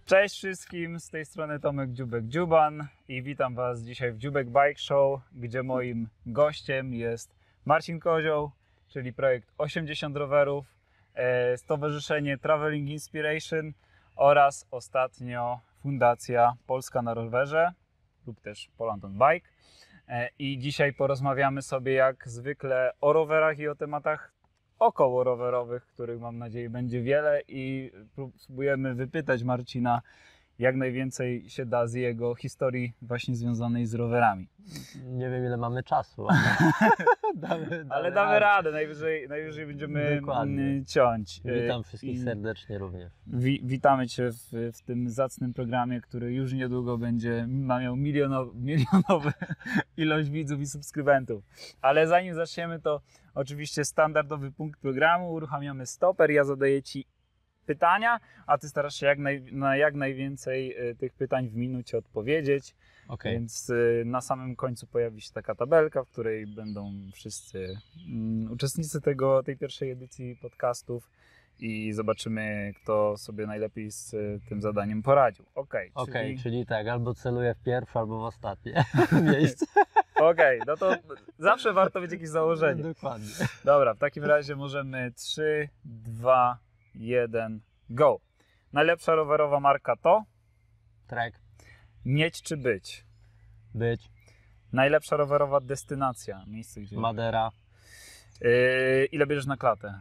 Cześć wszystkim, z tej strony Tomek Dziubek-Dziuban i witam Was dzisiaj w Dziubek Bike Show, gdzie moim gościem jest Marcin Kozioł, czyli projekt 80 rowerów, Stowarzyszenie Traveling Inspiration oraz ostatnio Fundacja Polska na rowerze lub też Poland on Bike. I dzisiaj porozmawiamy sobie jak zwykle o rowerach i o tematach około rowerowych, których mam nadzieję będzie wiele, i spróbujemy wypytać Marcina jak najwięcej się da z jego historii właśnie związanej z rowerami. Nie wiem, ile mamy czasu, ale damy radę. Najwyżej będziemy ciąć. Witam wszystkich serdecznie również. Witamy Cię w tym zacnym programie, który już niedługo będzie miał milionowy ilość widzów i subskrybentów. Ale zanim zaczniemy, to oczywiście standardowy punkt programu. Uruchamiamy stoper, ja zadaję Ci pytania, a Ty starasz się na jak najwięcej tych pytań w minucie odpowiedzieć. Okay. Więc na samym końcu pojawi się taka tabelka, w której będą wszyscy uczestnicy tej pierwszej edycji podcastów i zobaczymy, kto sobie najlepiej z tym zadaniem poradził. Czyli tak, albo celuję w pierwsze, albo w ostatnie miejsce. No to zawsze warto mieć jakieś założenie. Dokładnie. Dobra, w takim razie możemy 3, 2, 1, go. Najlepsza rowerowa marka to? Trek. Mieć czy być? Być. Najlepsza rowerowa destynacja? Miejsce gdzie? Madera. Ile bierzesz na klatę?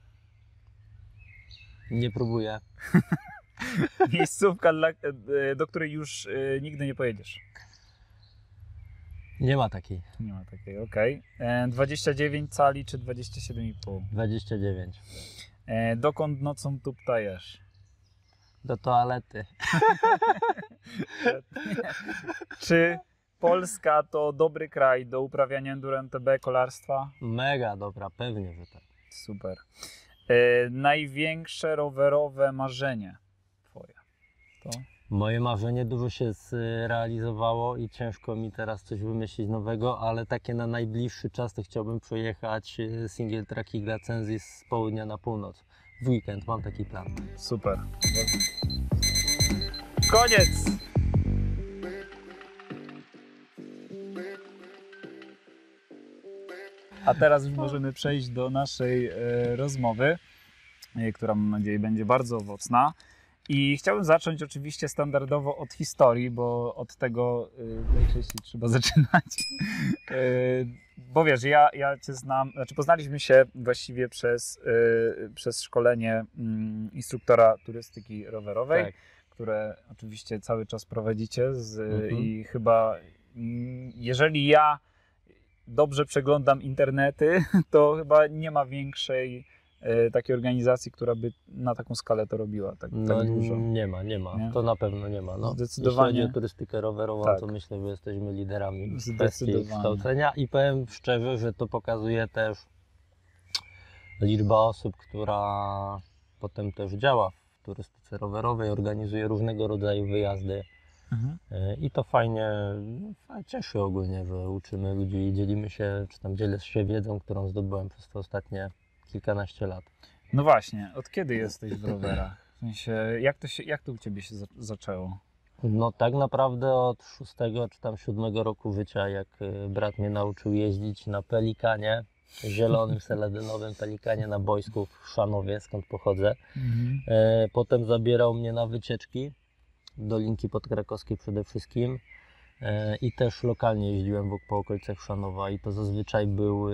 Nie próbuję. Miejscówka, do której już nigdy nie pojedziesz? Nie ma takiej. Nie ma takiej, okej. 29 cali czy 27,5? 29. Dokąd nocą tuptajesz? Do toalety. Czy Polska to dobry kraj do uprawiania enduro MTB, kolarstwa? Mega dobra, pewnie, że tak. Super. Największe rowerowe marzenie Twoje to? Moje marzenie dużo się zrealizowało i ciężko mi teraz coś wymyślić nowego, ale takie na najbliższy czas to chciałbym przejechać single track i Glacenzy z południa na północ. W weekend mam taki plan. Super. Koniec! A teraz już możemy przejść do naszej rozmowy, która mam nadzieję będzie bardzo owocna. I chciałbym zacząć oczywiście standardowo od historii, bo od tego najczęściej trzeba zaczynać. Bo wiesz, ja Cię znam, znaczy poznaliśmy się właściwie przez szkolenie instruktora turystyki rowerowej, tak, które oczywiście cały czas prowadzicie i chyba jeżeli ja dobrze przeglądam internety, to chyba nie ma większej takiej organizacji, która by na taką skalę to robiła tak dużo. Nie ma. Nie? To na pewno nie ma. No. Zdecydowanie. Jeśli chodzi o turystykę rowerową, tak, to myślę, że jesteśmy liderami w kwestii kształcenia i powiem szczerze, że to pokazuje też liczba osób, która potem też działa w turystyce rowerowej, organizuje różnego rodzaju wyjazdy. I to fajnie cieszy ogólnie, że uczymy ludzi i dzielimy się, czy tam dzielę się wiedzą, którą zdobyłem przez te ostatnie kilkanaście lat. No właśnie, od kiedy jesteś w rowerach? W sensie, jak to u Ciebie się zaczęło? No tak naprawdę od 6 czy tam 7 roku życia, jak brat mnie nauczył jeździć na Pelikanie, zielonym seledynowym Pelikanie na boisku w Chrzanowie, skąd pochodzę. Potem zabierał mnie na wycieczki do Linki Podkrakowskiej przede wszystkim i też lokalnie jeździłem po okolicach Chrzanowa i to zazwyczaj był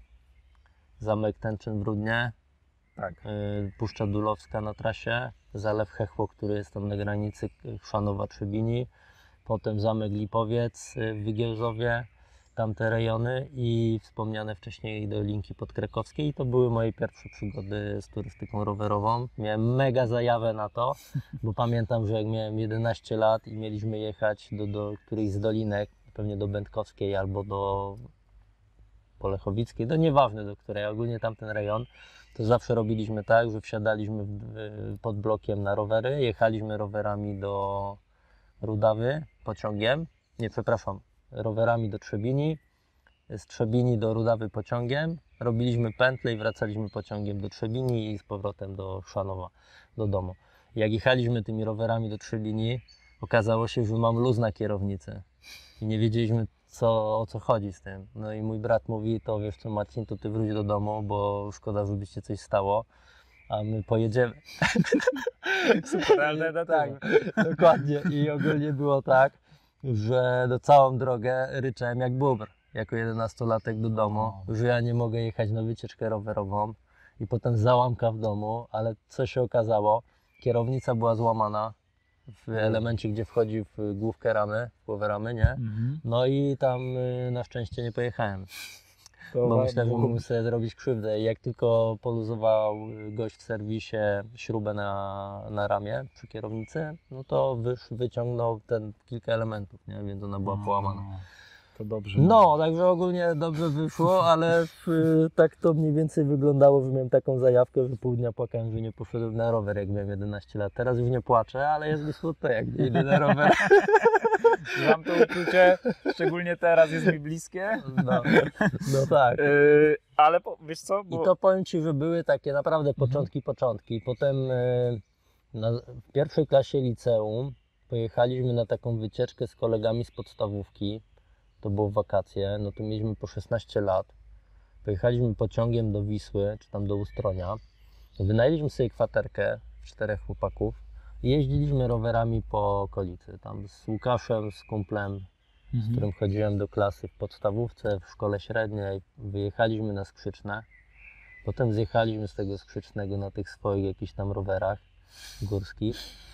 Zamek Tęczyn w Rudnie, tak, Puszcza Dulowska na trasie, Zalew Chechło, który jest tam na granicy Chrzanowa-Trzebini, potem Zamek Lipowiec w Wygierzowie, tamte rejony i wspomniane wcześniej do Linki Podkrakowskiej. I to były moje pierwsze przygody z turystyką rowerową. Miałem mega zajawę na to, bo pamiętam, że jak miałem 11 lat i mieliśmy jechać do którejś z dolinek, pewnie do Będkowskiej albo do Polechowickiej, nieważne do której, ogólnie tamten rejon, to zawsze robiliśmy tak, że wsiadaliśmy pod blokiem na rowery, jechaliśmy rowerami do Rudawy pociągiem, rowerami do Trzebini, z Trzebini do Rudawy pociągiem, robiliśmy pętlę i wracaliśmy pociągiem do Trzebini i z powrotem do Chrzanowa, do domu. Jak jechaliśmy tymi rowerami do Trzebini, okazało się, że mam luz na kierownicy i nie wiedzieliśmy o co chodzi z tym. No i mój brat mówi, to wiesz co Marcin, to ty wróć do domu, bo szkoda, żeby się coś stało, a my pojedziemy. Super alternatywa. Tak, dokładnie. I ogólnie było tak, że całą drogę ryczałem jak bóbr, jako 11-latek do domu, że ja nie mogę jechać na wycieczkę rowerową i potem załamka w domu, ale co się okazało, kierownica była złamana w elemencie, gdzie wchodzi w główkę ramy, w głowę ramy, nie? No i tam na szczęście nie pojechałem. Bo myślę, że mógłbym sobie zrobić krzywdę. I jak tylko poluzował gość w serwisie śrubę na ramię przy kierownicy, no to wyciągnął ten kilka elementów, nie? Więc ona była połamana. To dobrze. No, także ogólnie dobrze wyszło, ale tak to mniej więcej wyglądało, że miałem taką zajawkę, że pół dnia płakałem, że nie poszedłem na rower, jak miałem 11 lat. Teraz już nie płaczę, ale jest mi smutno, jak nie idę na rower. Mam to uczucie, szczególnie teraz jest mi bliskie. No tak. Ale wiesz co? I to powiem Ci, że były takie naprawdę początki. Potem w pierwszej klasie liceum pojechaliśmy na taką wycieczkę z kolegami z podstawówki. To było wakacje, no to mieliśmy po 16 lat. Pojechaliśmy pociągiem do Wisły, czy tam do Ustronia. Wynajęliśmy sobie kwaterkę, 4 chłopaków i jeździliśmy rowerami po okolicy. Tam z Łukaszem, z kumplem, z którym chodziłem do klasy w podstawówce, w szkole średniej. Wyjechaliśmy na Skrzyczne. Potem zjechaliśmy z tego Skrzycznego na tych swoich jakichś tam rowerach górskich.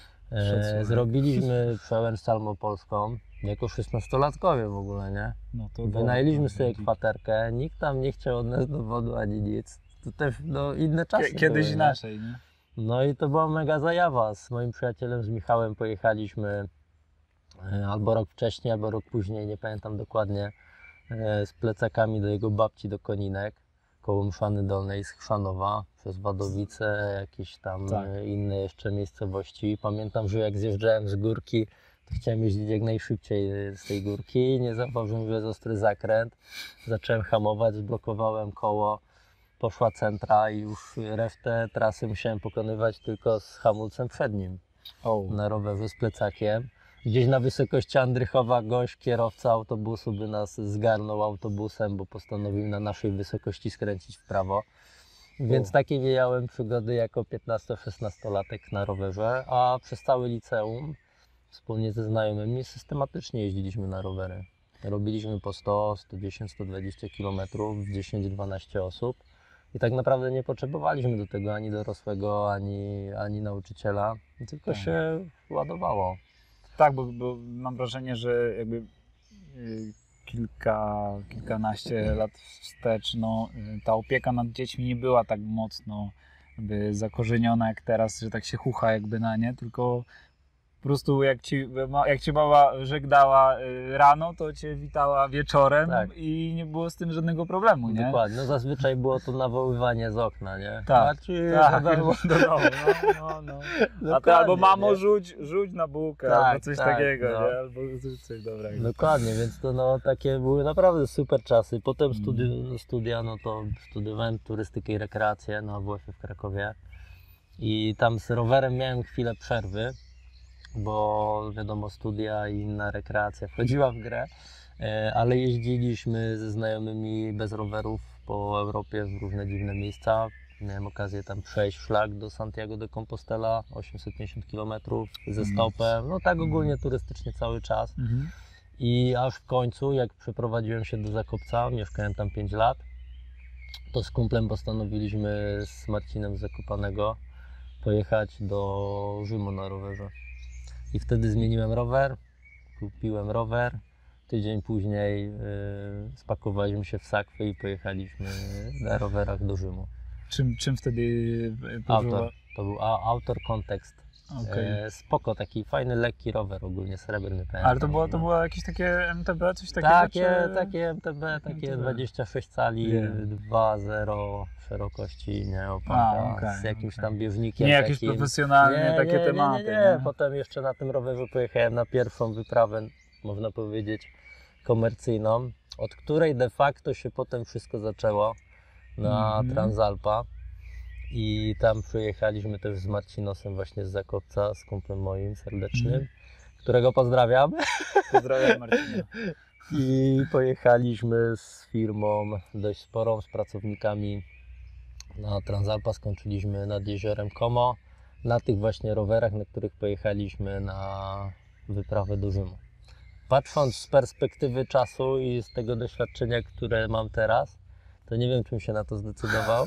Zrobiliśmy przełęcz Salmopolską. Jako 16-latkowie w ogóle, nie? No to wynajęliśmy sobie kwaterkę, nikt tam nie chciał od nas dowodu ani nic. To też inne czasy kiedyś były, inaczej, nie? No i to była mega zajawa. Z moim przyjacielem, z Michałem pojechaliśmy albo rok wcześniej, albo rok później, nie pamiętam dokładnie, z plecakami do jego babci do Koninek, koło Mszany Dolnej z Chrzanowa, przez Wadowice, jakieś tam inne jeszcze miejscowości. Pamiętam, że jak zjeżdżałem z górki, to chciałem jeździć jak najszybciej z tej górki, nie zauważyłem, że jest ostry zakręt. Zacząłem hamować, zblokowałem koło, poszła centra i już resztę trasy musiałem pokonywać tylko z hamulcem przednim na rowerze z plecakiem. Gdzieś na wysokości Andrychowa gość, kierowca autobusu by nas zgarnął autobusem, bo postanowił na naszej wysokości skręcić w prawo. Więc takie miałem przygody jako 15-16-latek na rowerze, a przez całe liceum wspólnie ze znajomymi systematycznie jeździliśmy na rowery. Robiliśmy po 100, 110, 120 km, 10-12 osób i tak naprawdę nie potrzebowaliśmy do tego ani dorosłego, ani nauczyciela, tylko się ładowało. Tak, bo mam wrażenie, że jakby kilkanaście lat wstecz, no, ta opieka nad dziećmi nie była tak mocno jakby zakorzeniona jak teraz, że tak się chucha jakby na nie, tylko po prostu jak ci mama żegnała rano, to cię witała wieczorem i nie było z tym żadnego problemu, nie? Dokładnie, no zazwyczaj było to nawoływanie z okna, nie? Tak, do domu, no. A ty albo mamo rzuć na bułkę, albo coś takiego, nie? Albo coś dobrego. Dokładnie, więc to takie były naprawdę super czasy. Potem studia, no to studiowałem turystykę i rekreację na AWF w Krakowie i tam z rowerem miałem chwilę przerwy, bo wiadomo, studia i inna rekreacja wchodziła w grę, ale jeździliśmy ze znajomymi bez rowerów po Europie w różne dziwne miejsca. Miałem okazję tam przejść szlak do Santiago de Compostela, 850 km ze stopem, no tak ogólnie turystycznie cały czas. I aż w końcu, jak przeprowadziłem się do Zakopca, mieszkałem tam 5 lat, to z kumplem postanowiliśmy z Marcinem z Zakopanego pojechać do Rzymu na rowerze. I wtedy zmieniłem rower, kupiłem rower. Tydzień później spakowaliśmy się w sakwy i pojechaliśmy na rowerach do Rzymu. Czym wtedy Autor. To był Autor Context. Spoko, taki fajny, lekki rower, ogólnie srebrny. Ale to było jakieś takie MTB, coś takiego? Takie MTB, takie 26 cali, 2.0 szerokości, nie, oparta z jakimś tam bieżnikiem. Nie jakieś profesjonalne takie tematy. Nie. Potem jeszcze na tym rowerze pojechałem na pierwszą wyprawę, można powiedzieć, komercyjną, od której de facto się potem wszystko zaczęło na Transalpa. I tam przyjechaliśmy też z Marcinosem właśnie z Zakopca, z kumplem moim serdecznym, którego pozdrawiam. Pozdrawiam Marcina. I pojechaliśmy z firmą dość sporą, z pracownikami na Transalpa, skończyliśmy nad jeziorem Como, na tych właśnie rowerach, na których pojechaliśmy na wyprawę do Rzymu. Patrząc z perspektywy czasu i z tego doświadczenia, które mam teraz, to nie wiem, czym się na to zdecydował,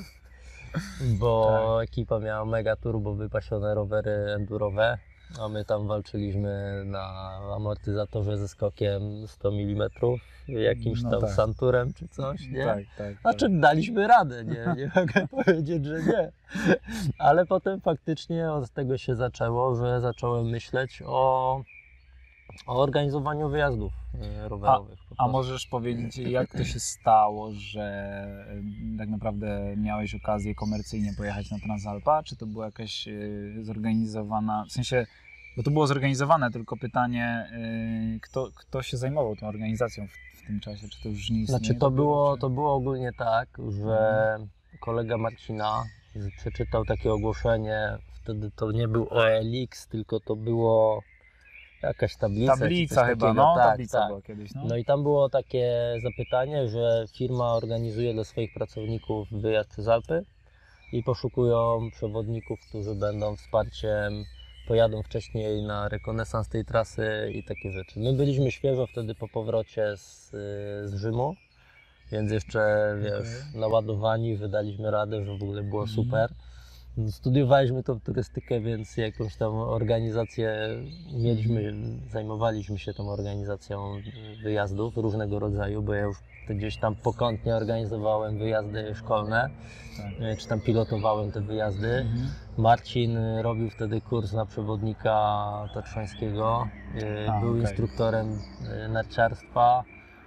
bo ekipa miała mega turbo wypasione rowery endurowe, a my tam walczyliśmy na amortyzatorze ze skokiem 100 mm, jakimś No tam tak. Santurem czy coś, nie? Tak. Znaczy daliśmy radę, nie mogę powiedzieć, że nie. Ale potem faktycznie od tego się zaczęło, że zacząłem myśleć o organizowaniu wyjazdów rowerowych. A możesz powiedzieć, jak to się stało, że tak naprawdę miałeś okazję komercyjnie pojechać na Transalpa? Czy to była jakaś zorganizowana, w sensie, bo to było zorganizowane, tylko pytanie, kto się zajmował tą organizacją w tym czasie? Czy to już nie istnieje? Znaczy to było ogólnie tak, że kolega Marcina przeczytał takie ogłoszenie, wtedy to nie był OLX, tylko to było jakaś tablica. Tablica chyba, takiego. Tak, tablica była kiedyś. No i tam było takie zapytanie, że firma organizuje dla swoich pracowników wyjazd przez Alpy i poszukują przewodników, którzy będą wsparciem, pojadą wcześniej na rekonesans tej trasy i takie rzeczy. My byliśmy świeżo wtedy po powrocie z Rzymu, więc jeszcze, wiesz, naładowani, wydaliśmy radę, że w ogóle było super. Studiowaliśmy tą turystykę, więc jakąś tam organizację mieliśmy, zajmowaliśmy się tą organizacją wyjazdów różnego rodzaju, bo ja już gdzieś tam pokątnie organizowałem wyjazdy szkolne, czy tam pilotowałem te wyjazdy. Marcin robił wtedy kurs na przewodnika tatrzańskiego, był instruktorem narciarstwa,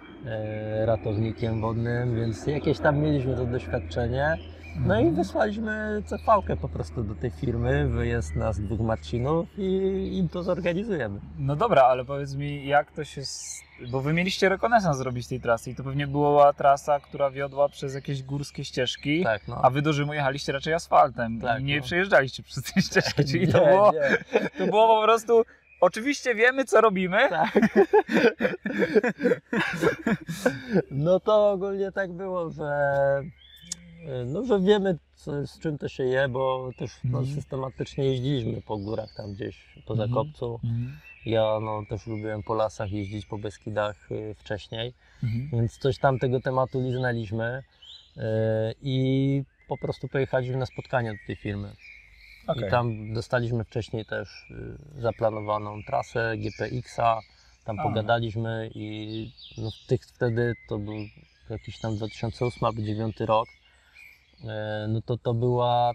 ratownikiem wodnym, więc jakieś tam mieliśmy to doświadczenie. No i wysłaliśmy CV-kę po prostu do tej firmy, wyjazd nas 2 Marcinów i im to zorganizujemy. No dobra, ale powiedz mi, jak to się... Bo wy mieliście rekonesans zrobić tej trasy i to pewnie była trasa, która wiodła przez jakieś górskie ścieżki, Tak, no. a wy do Rzymu jechaliście raczej asfaltem Tak, i nie no. przejeżdżaliście przez te ścieżki, czyli Nie, to było, nie. to było po prostu... Oczywiście wiemy, co robimy. Tak. No to ogólnie tak było, że wiemy, z czym to się je, bo też systematycznie jeździliśmy po górach tam gdzieś po Zakopcu. Ja też lubiłem po lasach jeździć, po Beskidach wcześniej, więc coś tam tego tematu liznęliśmy i po prostu pojechaliśmy na spotkanie do tej firmy. Okay. I tam dostaliśmy wcześniej też zaplanowaną trasę GPX-a, tam pogadaliśmy i wtedy to był jakiś tam 2008 albo 2009 rok. No to była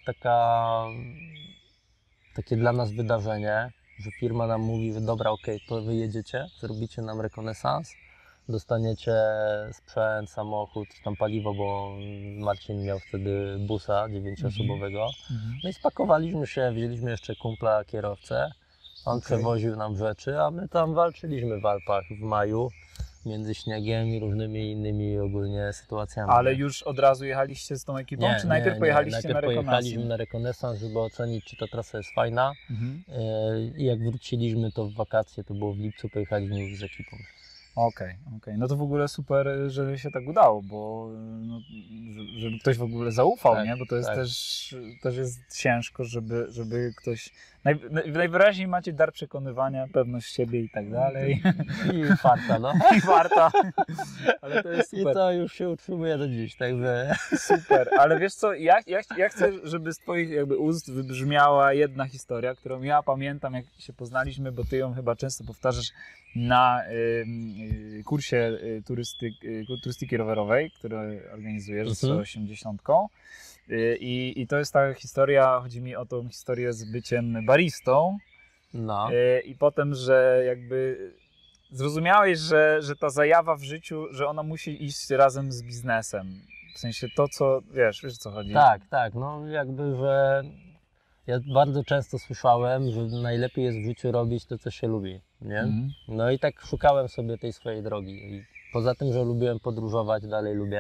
takie dla nas wydarzenie, że firma nam mówi, że dobra, okej, to wy jedziecie, zrobicie nam rekonesans, dostaniecie sprzęt, samochód, czy tam paliwo, bo Marcin miał wtedy busa 9-osobowego. No i spakowaliśmy się, wzięliśmy jeszcze kumpla kierowcę, on przewoził nam rzeczy, a my tam walczyliśmy w Alpach w maju między śniegiem i różnymi innymi ogólnie sytuacjami. Ale już od razu jechaliście z tą ekipą, czy najpierw pojechaliście najpierw na rekonesans? pojechaliśmy na rekonesans, żeby ocenić, czy ta trasa jest fajna. I jak wróciliśmy to w wakacje, to było w lipcu, pojechaliśmy już z ekipą. Okej. No to w ogóle super, że się tak udało, bo żeby ktoś w ogóle zaufał, nie? Bo to jest też jest ciężko, żeby ktoś... Najwyraźniej macie dar przekonywania, pewność siebie i tak dalej. I farta, no. I warta. Ale to jest super. I to już się utrzymuje do dziś, także... Super, ale wiesz co, ja chcę, żeby z twoich jakby ust wybrzmiała jedna historia, którą ja pamiętam, jak się poznaliśmy, bo ty ją chyba często powtarzasz na kursie turystyki rowerowej, który organizujesz z 80. I to jest ta historia, chodzi mi o tą historię z byciem baristą. No. I potem, że jakby zrozumiałeś, że ta zajawa w życiu, że ona musi iść razem z biznesem. W sensie to, co, wiesz o co chodzi? Tak, no jakby, że ja bardzo często słyszałem, że najlepiej jest w życiu robić to, co się lubi, nie? No i tak szukałem sobie tej swojej drogi. I poza tym, że lubiłem podróżować, dalej lubię,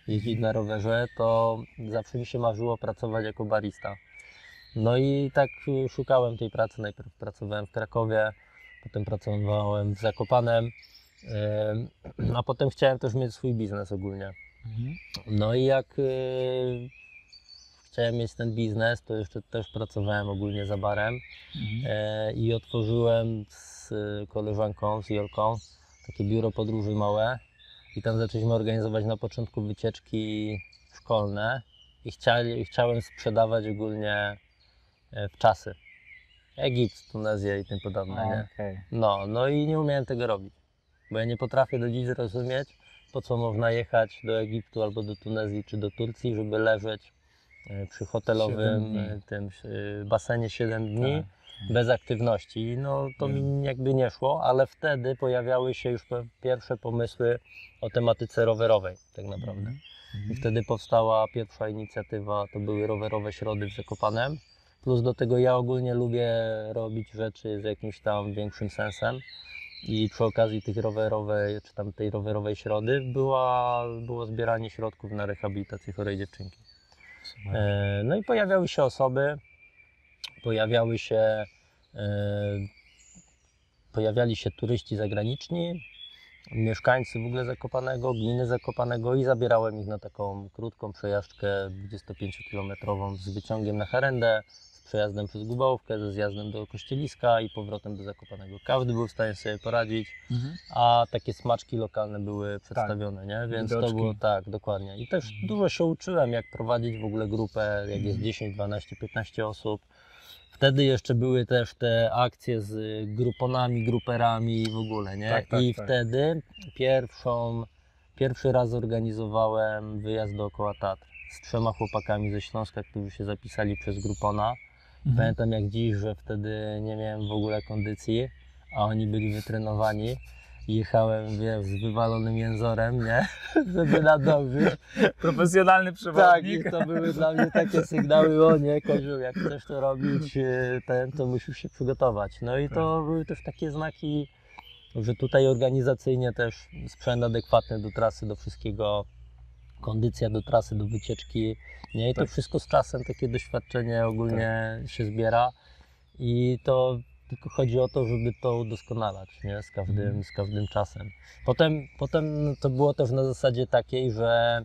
jeździć na rowerze, to zawsze mi się marzyło pracować jako barista. No i tak szukałem tej pracy. Najpierw pracowałem w Krakowie, potem pracowałem w Zakopanem, a potem chciałem też mieć swój biznes ogólnie. No i jak chciałem mieć ten biznes, to jeszcze też pracowałem ogólnie za barem i otworzyłem z koleżanką, z Jolką, takie biuro podróży małe i tam zaczęliśmy organizować na początku wycieczki szkolne i chciałem sprzedawać ogólnie wczasy. Egipt, Tunezja i tym podobne, nie? Okay. No i nie umiałem tego robić, bo ja nie potrafię do dziś zrozumieć, po co można jechać do Egiptu albo do Tunezji czy do Turcji, żeby leżeć przy hotelowym tym basenie 7 dni bez aktywności. No to mi jakby nie szło, ale wtedy pojawiały się już pierwsze pomysły o tematyce rowerowej tak naprawdę. I wtedy powstała pierwsza inicjatywa, to były rowerowe środy w Zakopanem. Plus do tego ja ogólnie lubię robić rzeczy z jakimś tam większym sensem. I przy okazji tych rowerowej, czy tam tej rowerowej środy było zbieranie środków na rehabilitację chorej dziewczynki. No i pojawiały się osoby, pojawiali się turyści zagraniczni, mieszkańcy w ogóle Zakopanego, gminy Zakopanego i zabierałem ich na taką krótką przejażdżkę 25-kilometrową z wyciągiem na Harendę, z przejazdem przez Gubałówkę, ze zjazdem do Kościeliska i powrotem do Zakopanego. Każdy był w stanie sobie poradzić, a takie smaczki lokalne były przedstawione, nie? Więc widoczki. to było tak, dokładnie. I też dużo się uczyłem, jak prowadzić w ogóle grupę, jak jest 10, 12, 15 osób. Wtedy jeszcze były też te akcje z gruponami, gruperami i w ogóle, nie? Tak, I tak. wtedy pierwszy raz zorganizowałem wyjazd dookoła Tatr z 3 chłopakami ze Śląska, którzy się zapisali przez Grupona. Pamiętam jak dziś, że wtedy nie miałem w ogóle kondycji, a oni byli wytrenowani. Jechałem, wiesz, z wywalonym jęzorem, nie? Żeby nadążyć. Profesjonalny Tak, przewodnik. i to były dla mnie takie sygnały, o nie, Koziu, jak chcesz to robić, to musisz się przygotować. No i to były też takie znaki, że tutaj organizacyjnie też sprzęt adekwatny do trasy, do wszystkiego, kondycja do trasy, do wycieczki, nie? I to wszystko z czasem, takie doświadczenie ogólnie się zbiera i to tylko chodzi o to, żeby to udoskonalać, nie? Z każdym czasem. Potem to było też na zasadzie takiej, że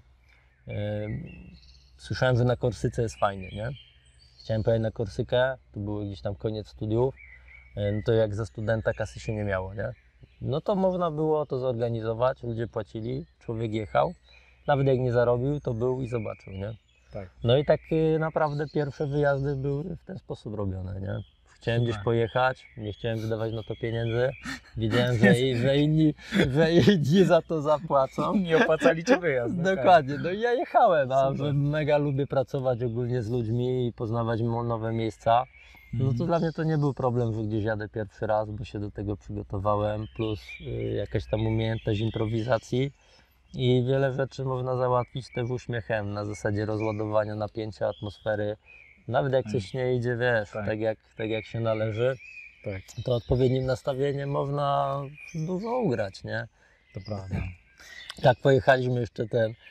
słyszałem, że na Korsyce jest fajnie, nie? Chciałem pojechać na Korsykę, to był gdzieś tam koniec studiów, no to jak za studenta kasy się nie miało, nie? No to można było to zorganizować, ludzie płacili, człowiek jechał, nawet jak nie zarobił, to był i zobaczył, nie? Tak. No i tak naprawdę pierwsze wyjazdy były w ten sposób robione, nie? Chciałem gdzieś pojechać, nie chciałem wydawać na to pieniędzy, wiedziałem, że inni za to zapłacą. Nie opłacali cię wyjazd. Dokładnie, no i ja jechałem, a Super. że mega lubię pracować ogólnie z ludźmi i poznawać nowe miejsca. No to dla mnie to nie był problem, że gdzieś jadę pierwszy raz, bo się do tego przygotowałem, plus jakaś tam umiejętność improwizacji i wiele rzeczy można załatwić też uśmiechem, na zasadzie rozładowania napięcia, atmosfery. Nawet jak coś nie idzie, wiesz, tak jak się należy, to odpowiednim nastawieniem można dużo ugrać, nie? To prawda. Tak pojechaliśmy jeszcze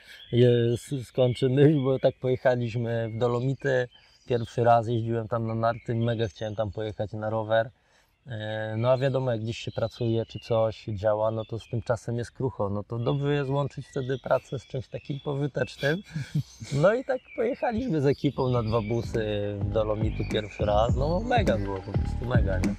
skończę myśl, bo tak pojechaliśmy w Dolomity. Pierwszy raz jeździłem tam na narty, mega chciałem tam pojechać na rower. No a wiadomo, jak gdzieś się pracuje, czy coś działa, no to z tym czasem jest krucho. No to dobrze jest łączyć wtedy pracę z czymś takim pożytecznym. No i tak pojechaliśmy z ekipą na 2 busy w Dolomity pierwszy raz. No mega było, po prostu mega, nie?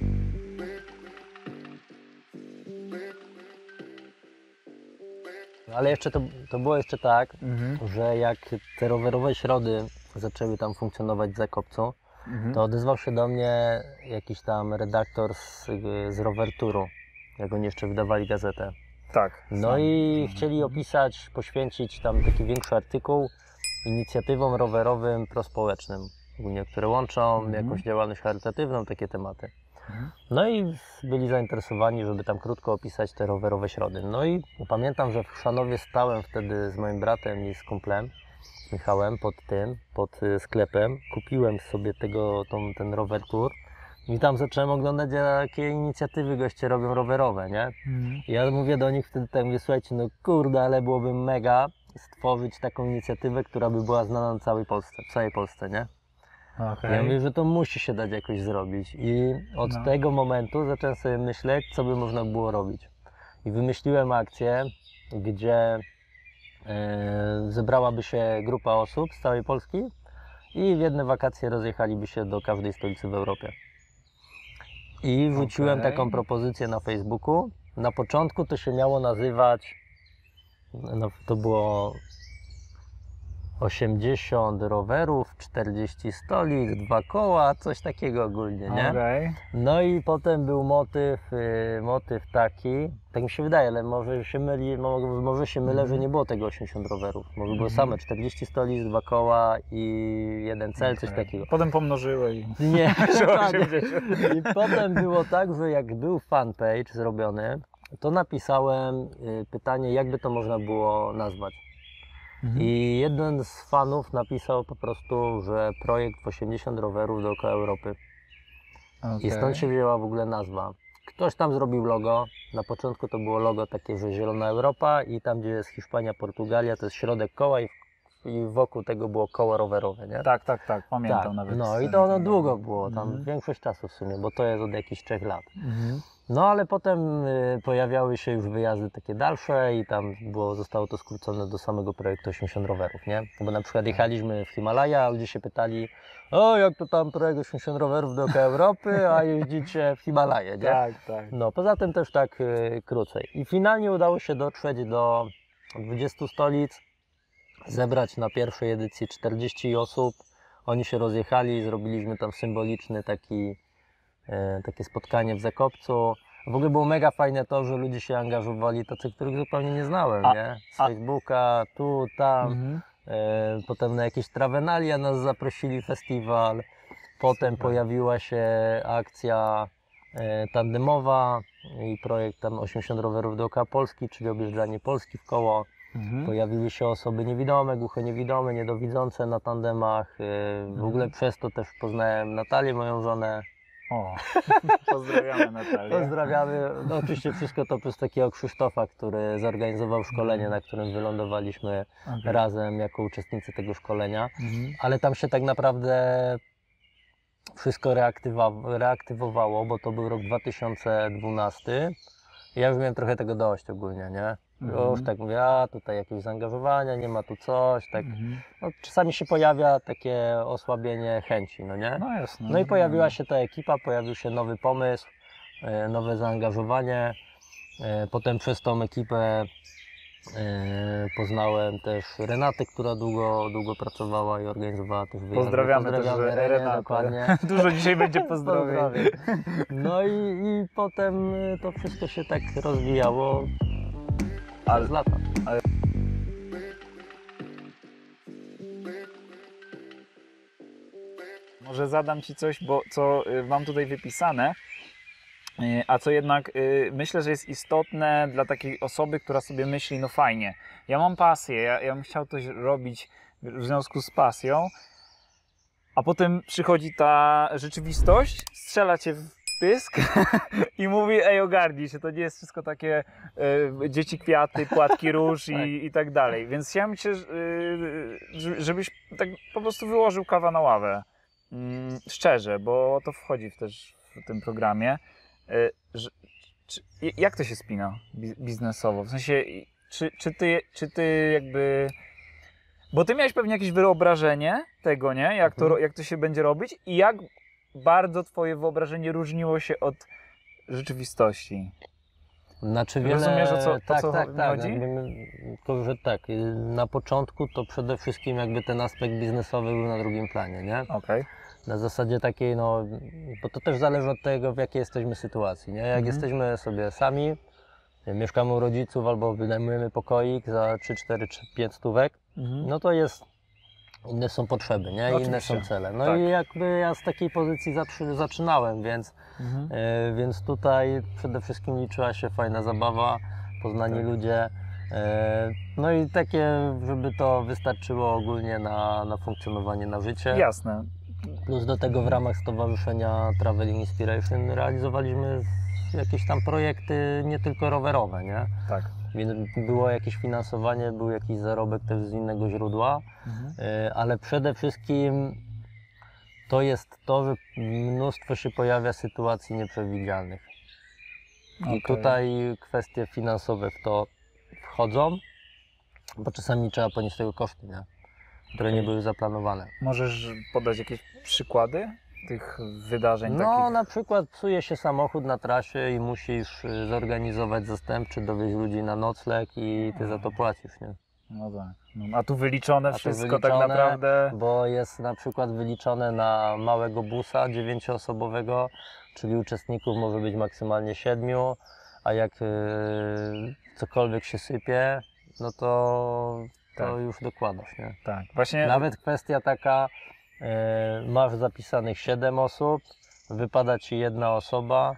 Ale jeszcze to było jeszcze tak, że jak te rowerowe środy zaczęły tam funkcjonować w Zakopcu, to odezwał się do mnie jakiś tam redaktor z Rower Touru, jak oni jeszcze wydawali gazetę. Tak. No i chcieli opisać, poświęcić tam taki większy artykuł inicjatywom rowerowym prospołecznym, ogólnie, które łączą jakąś działalność charytatywną, takie tematy. No i byli zainteresowani, żeby tam krótko opisać te rowerowe środy. No i pamiętam, że w Chrzanowie stałem wtedy z moim bratem i z kumplem, z Michałem, pod sklepem. Kupiłem sobie ten rower tour i tam zacząłem oglądać, jakie inicjatywy goście robią rowerowe, nie? I ja mówię do nich wtedy tak, mówię, słuchajcie, no kurde, ale byłoby mega stworzyć taką inicjatywę, która by była znana na całej Polsce, w całej Polsce, nie? Okej. Ja mówię, że to musi się dać jakoś zrobić i od tego momentu zacząłem sobie myśleć, co by można było robić. I wymyśliłem akcję, gdzie zebrałaby się grupa osób z całej Polski i w jedne wakacje rozjechaliby się do każdej stolicy w Europie. I wrzuciłem taką propozycję na Facebooku. Na początku to się miało nazywać, no, to było 80 rowerów, 40 stolic, 2 koła, coś takiego ogólnie, nie? Okej. No i potem był motyw taki, tak mi się wydaje, ale może się mylę, że nie było tego 80 rowerów. Może było same 40 stolic, 2 koła i jeden cel, coś takiego. Potem pomnożyły i Nie, dokładnie. 80. I potem było tak, że jak był fanpage zrobiony, to napisałem pytanie, jakby to można było nazwać. I jeden z fanów napisał po prostu, że projekt 80 rowerów dookoła Europy. I stąd się wzięła w ogóle nazwa. Ktoś tam zrobił logo. Na początku to było logo takie, że Zielona Europa i tam, gdzie jest Hiszpania, Portugalia, to jest środek koła i wokół tego było koło rowerowe, nie? Tak, pamiętam Tak. nawet. No i to ono długo było, tam większość czasu w sumie, bo to jest od jakichś 3 lat. Mhm. No ale potem pojawiały się już wyjazdy takie dalsze i tam zostało to skrócone do samego projektu 80 rowerów, nie? Bo na przykład jechaliśmy w Himalaja, a ludzie się pytali, o jak to tam projekt 80 rowerów dookoła Europy, a jeździcie w Himalaje, nie? Tak. No poza tym też tak krócej. I finalnie udało się dotrzeć do 20 stolic, zebrać na pierwszej edycji 40 osób. Oni się rozjechali, zrobiliśmy tam symboliczny takie spotkanie w Zakopcu. W ogóle było mega fajne to, że ludzie się angażowali, tacy, których zupełnie nie znałem, nie? Z Facebooka, tu, tam. Potem na jakieś travenalia nas zaprosili, festiwal. Potem pojawiła się akcja tandemowa i projekt tam 80 rowerów dookoła Polski, czyli objeżdżanie Polski w koło. Pojawiły się osoby niewidome, głuchoniewidome, niedowidzące na tandemach. W ogóle przez to też poznałem Natalię, moją żonę. O, pozdrawiamy Natalię. Pozdrawiamy. No, oczywiście wszystko to przez takiego Krzysztofa, który zorganizował szkolenie, na którym wylądowaliśmy razem jako uczestnicy tego szkolenia. Ale tam się tak naprawdę wszystko reaktywowało, bo to był rok 2012. I ja już miałem trochę tego dość ogólnie, nie? Już tak mówię, a tutaj jakieś zaangażowania, nie ma tu coś, tak. No, czasami się pojawia takie osłabienie chęci, no nie? No jasne. No i pojawiła się ta ekipa, pojawił się nowy pomysł, nowe zaangażowanie. Potem przez tą ekipę poznałem też Renatę, która długo pracowała i organizowała też wyjazdy. Pozdrawiamy też Renatę. Dokładnie. Dużo dzisiaj będzie pozdrowień. No i potem to wszystko się tak rozwijało przez lata. Może zadam Ci coś, co mam tutaj wypisane, a co jednak myślę, że jest istotne dla takiej osoby, która sobie myśli, no fajnie, ja mam pasję, ja bym chciał coś robić w związku z pasją, a potem przychodzi ta rzeczywistość, strzela Cię w pysk i mówi, ej, ogarnij się, to nie jest wszystko takie dzieci kwiaty, płatki róż i tak dalej. Więc chciałem Cię, żebyś tak po prostu wyłożył kawa na ławę. Szczerze, bo to wchodzi też w tym programie. Jak to się spina biznesowo? W sensie, czy ty jakby... Bo ty miałeś pewnie jakieś wyobrażenie tego, nie? Jak to się będzie robić i jak bardzo twoje wyobrażenie różniło się od rzeczywistości. Znaczy Rozumiesz, o co chodzi? Tylko, że tak, na początku to przede wszystkim jakby ten aspekt biznesowy był na drugim planie, nie? Okej. Na zasadzie takiej, no, bo to też zależy od tego, w jakiej jesteśmy sytuacji, nie? Jak jesteśmy sobie sami, mieszkamy u rodziców albo wynajmujemy pokoik za 3, 4 czy 5 stówek, no to inne są potrzeby, nie? Oczywiście. Inne są cele. No Tak. i jakby ja z takiej pozycji zaczynałem, więc tutaj przede wszystkim liczyła się fajna zabawa, poznani ludzie, no i takie, żeby to wystarczyło ogólnie na funkcjonowanie, na życie. Jasne. Plus do tego w ramach stowarzyszenia Traveling Inspiration realizowaliśmy jakieś tam projekty nie tylko rowerowe, nie? Tak. Więc było jakieś finansowanie, był jakiś zarobek też z innego źródła, ale przede wszystkim to jest to, że mnóstwo się pojawia sytuacji nieprzewidzialnych. I tutaj kwestie finansowe w to wchodzą, bo czasami trzeba ponieść tego koszty, nie? Które nie były zaplanowane. Możesz podać jakieś przykłady tych wydarzeń No takich? na przykład psuje się samochód na trasie i musisz zorganizować zastępczy, dowieźć ludzi na nocleg i ty za to płacisz, nie? No tak. No, a tu wyliczone A tu wszystko wyliczone, tak naprawdę? Bo jest na przykład wyliczone na małego busa 9-osobowego, czyli uczestników może być maksymalnie 7, a jak cokolwiek się sypie, no to Tak. już dokładasz, nie? Tak. Właśnie Nawet kwestia taka, masz zapisanych 7 osób, wypada ci jedna osoba,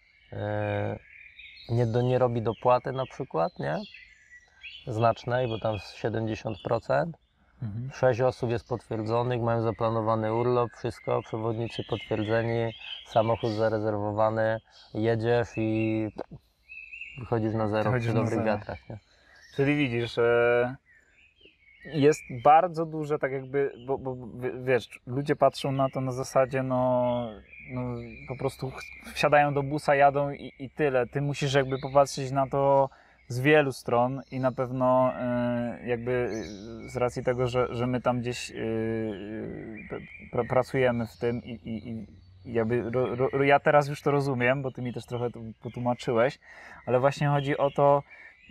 nie robi dopłaty na przykład, nie? Znacznej, bo tam jest 70%. 6 osób jest potwierdzonych, mają zaplanowany urlop, wszystko, przewodnicy potwierdzeni, samochód zarezerwowany, jedziesz i wychodzisz na zero Wychodzisz przy na dobrych zero. wiatrach, nie? Czyli widzisz, jest bardzo duże tak jakby, bo wiesz, ludzie patrzą na to na zasadzie, no po prostu wsiadają do busa, jadą i tyle. Ty musisz jakby popatrzeć na to z wielu stron i na pewno jakby z racji tego, że my tam gdzieś pracujemy w tym i jakby ja teraz już to rozumiem, bo ty mi też trochę to potłumaczyłeś, ale właśnie chodzi o to,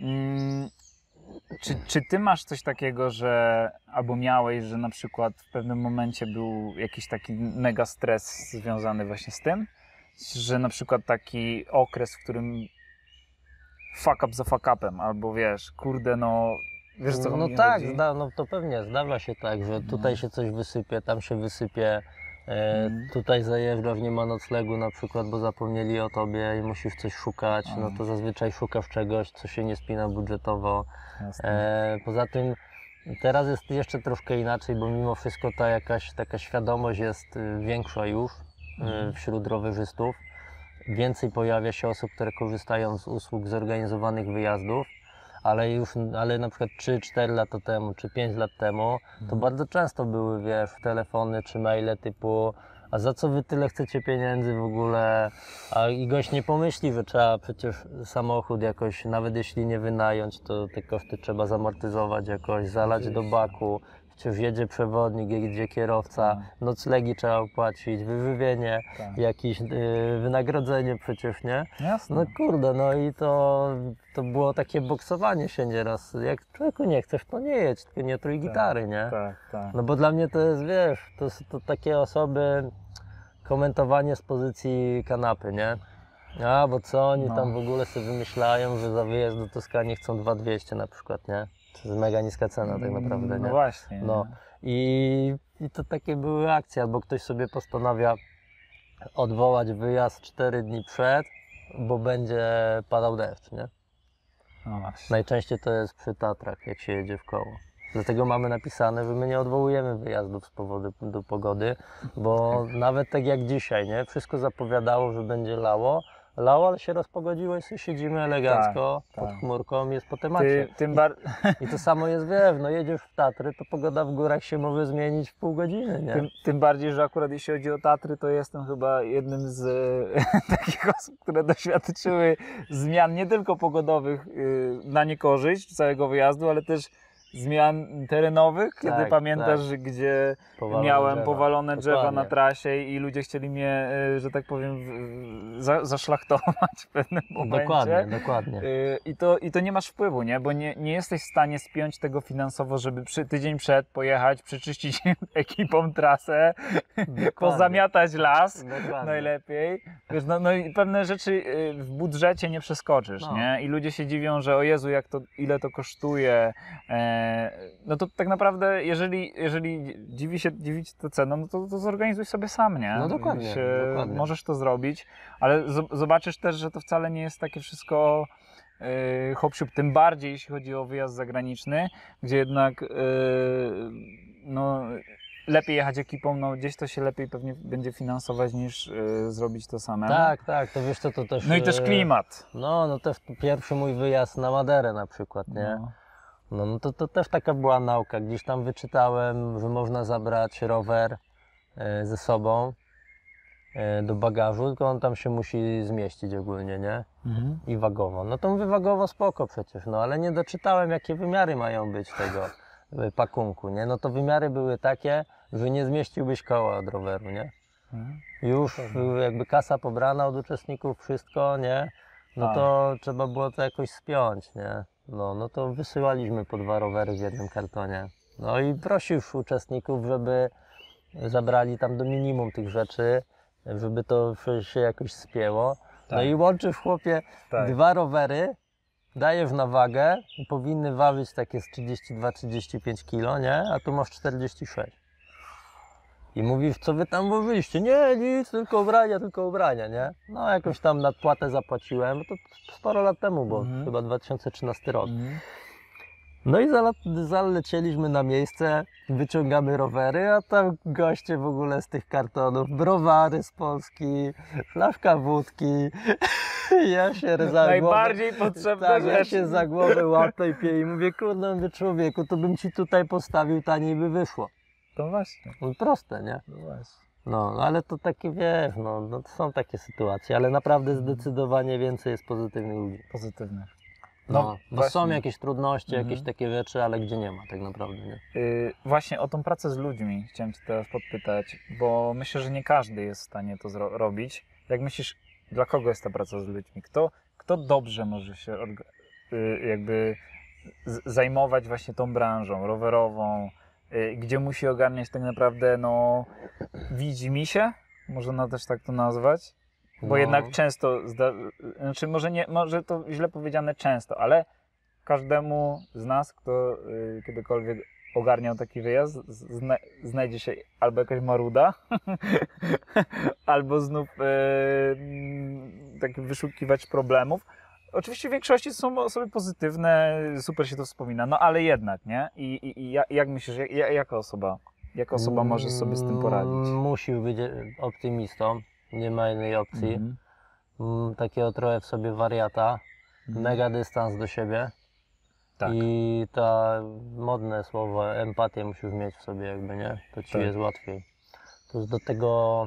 czy ty masz coś takiego, że albo miałeś, że na przykład w pewnym momencie był jakiś taki mega stres związany właśnie z tym, że na przykład taki okres, w którym fuck up za fuck upem, albo wiesz, kurde no, wiesz co No mi tak, chodzi? no to pewnie zdarza się tak, że tutaj się coś wysypie, tam się wysypie, Mhm. tutaj zajeżdżasz, nie ma noclegu na przykład, bo zapomnieli o tobie i musisz coś szukać, no to zazwyczaj szukasz czegoś, co się nie spina budżetowo. Jasne. Poza tym teraz jest jeszcze troszkę inaczej, bo mimo wszystko ta jakaś taka świadomość jest większa już wśród rowerzystów. Więcej pojawia się osób, które korzystają z usług zorganizowanych wyjazdów, ale na przykład 3-4 lata temu, czy 5 lat temu, to bardzo często były, wiesz, telefony czy maile typu a za co wy tyle chcecie pieniędzy w ogóle? I gość nie pomyśli, że trzeba przecież samochód jakoś, nawet jeśli nie wynająć, to te koszty trzeba zamortyzować jakoś, zalać do baku. Przecież jedzie przewodnik, jedzie kierowca, noclegi trzeba opłacić, wyżywienie, jakieś wynagrodzenie przecież, nie? Jasne. No kurde, no i to było takie boksowanie się nieraz. Jak człowieku nie chcesz, to nie jedź, tylko nie trój gitary, nie? Tak. No bo dla mnie to jest, wiesz, to takie osoby, komentowanie z pozycji kanapy, nie? A, bo co oni tam w ogóle sobie wymyślają, że za wyjazd do Toskanii chcą 2200 na przykład, nie? To jest mega niska cena tak naprawdę, nie? No właśnie. No. I to takie były akcje, albo ktoś sobie postanawia odwołać wyjazd 4 dni przed, bo będzie padał deszcz, nie? No właśnie. Najczęściej to jest przy Tatrach, jak się jedzie w koło. Dlatego mamy napisane, że my nie odwołujemy wyjazdów z powodu pogody, bo nawet tak jak dzisiaj, nie? Wszystko zapowiadało, że będzie lało, ale się rozpogodziło i sobie siedzimy elegancko pod chmurką, jest po temacie. I to samo jest, wiesz, no jedziesz w Tatry, to pogoda w górach się może zmienić w pół godziny, nie? Tym bardziej, że akurat jeśli chodzi o Tatry, to jestem chyba jednym z takich osób, które doświadczyły zmian nie tylko pogodowych na niekorzyść całego wyjazdu, ale też zmian terenowych, kiedy pamiętasz, gdzie miałem powalone drzewa na trasie i ludzie chcieli mnie, że tak powiem, zaszlachtować w pewnym momencie. Dokładnie. I to nie masz wpływu, nie? Bo nie jesteś w stanie spiąć tego finansowo, żeby tydzień przed pojechać, przeczyścić ekipą trasę, pozamiatać las najlepiej. Wiesz, no i pewne rzeczy w budżecie nie przeskoczysz, nie? I ludzie się dziwią, że o Jezu, ile to kosztuje. No to tak naprawdę, jeżeli dziwić to ceną, no to zorganizuj sobie sam, nie? No dokładnie. Możesz to zrobić, ale zobaczysz też, że to wcale nie jest takie wszystko hop-siup, tym bardziej jeśli chodzi o wyjazd zagraniczny, gdzie jednak no, lepiej jechać ekipą, no gdzieś to się lepiej pewnie będzie finansować niż zrobić to samemu. Tak, to wiesz co, to też... No i też klimat. No też pierwszy mój wyjazd na Maderę na przykład, nie? No to też taka była nauka. Gdzieś tam wyczytałem, że można zabrać rower ze sobą do bagażu, tylko on tam się musi zmieścić ogólnie, nie? I wagowo. No to mówię, wagowo spoko przecież, no ale nie doczytałem, jakie wymiary mają być tego pakunku, nie? No to wymiary były takie, że nie zmieściłbyś koła od roweru, nie? Już jakby kasa pobrana od uczestników, wszystko, nie? No to trzeba było to jakoś spiąć, nie? No to wysyłaliśmy po 2 rowery w jednym kartonie. No i prosił uczestników, żeby zabrali tam do minimum tych rzeczy, żeby to się jakoś spięło. No i łączysz, chłopie, 2 rowery, dajesz na wagę i powinny ważyć takie z 32-35 kg, nie? A tu masz 46. I mówisz, co wy tam włożyliście? Nie, nic, tylko ubrania, nie? No jakoś tam nadpłatę zapłaciłem, to sporo lat temu, bo chyba 2013 rok. No i zalecieliśmy na miejsce, wyciągamy rowery, a tam goście w ogóle z tych kartonów, browary z Polski, flaszka wódki. Ja się za najbardziej potrzebne tak, rzeczy. Ja się za głowę łapę i mówię, kurde, mówię, człowieku, to bym ci tutaj postawił, taniej by wyszło. To właśnie. No, proste, nie? No właśnie. No, ale to takie, wiesz, no to są takie sytuacje, ale naprawdę zdecydowanie więcej jest pozytywnych ludzi. Pozytywnych. No, bo są jakieś trudności, jakieś takie rzeczy, ale gdzie nie ma tak naprawdę, nie? Właśnie o tą pracę z ludźmi chciałem cię teraz podpytać, bo myślę, że nie każdy jest w stanie to robić. Jak myślisz, dla kogo jest ta praca z ludźmi? Kto dobrze może się jakby zajmować właśnie tą branżą rowerową, gdzie musi ogarniać tak naprawdę, no, widzimisię, można też tak to nazwać? Bo jednak często, znaczy może to źle powiedziane często, ale każdemu z nas, kto kiedykolwiek ogarniał taki wyjazd, znajdzie się albo jakaś maruda, albo znów taki wyszukiwacz problemów. Oczywiście w większości są osoby pozytywne, super się to wspomina, no ale jednak, nie? I jak myślisz, jaka osoba może sobie z tym poradzić? Musisz być optymistą, nie ma innej opcji. Takiego trochę w sobie wariata, mega dystans do siebie. Tak. I ta modne słowo empatię musisz mieć w sobie jakby, nie? To ci jest łatwiej. To jest do tego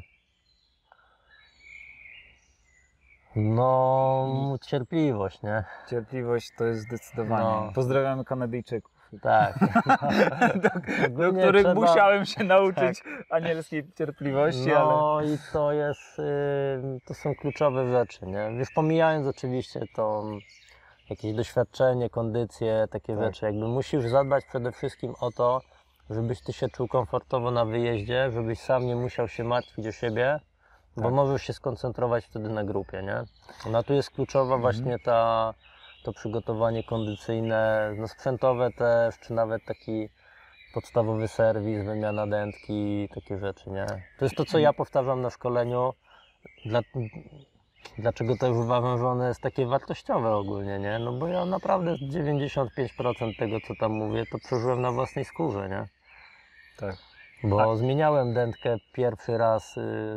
no cierpliwość, nie? Cierpliwość to jest zdecydowanie. No. Pozdrawiamy Kanadyjczyków. Tak. do których musiałem się nauczyć anielskiej cierpliwości. No ale... i to jest, to są kluczowe rzeczy, nie? Wiesz, pomijając oczywiście to jakieś doświadczenie, kondycje, takie rzeczy, jakby musisz zadbać przede wszystkim o to, żebyś ty się czuł komfortowo na wyjeździe, żebyś sam nie musiał się martwić o siebie, bo możesz się skoncentrować wtedy na grupie, nie? No tu jest kluczowa właśnie to przygotowanie kondycyjne, no sprzętowe też, czy nawet taki podstawowy serwis, wymiana dętki, takie rzeczy, nie? To jest to, co ja powtarzam na szkoleniu, dlaczego też uważam, że ono jest takie wartościowe ogólnie, nie? No bo ja naprawdę 95% tego, co tam mówię, to przeżyłem na własnej skórze, nie? Tak. Bo zmieniałem dętkę pierwszy raz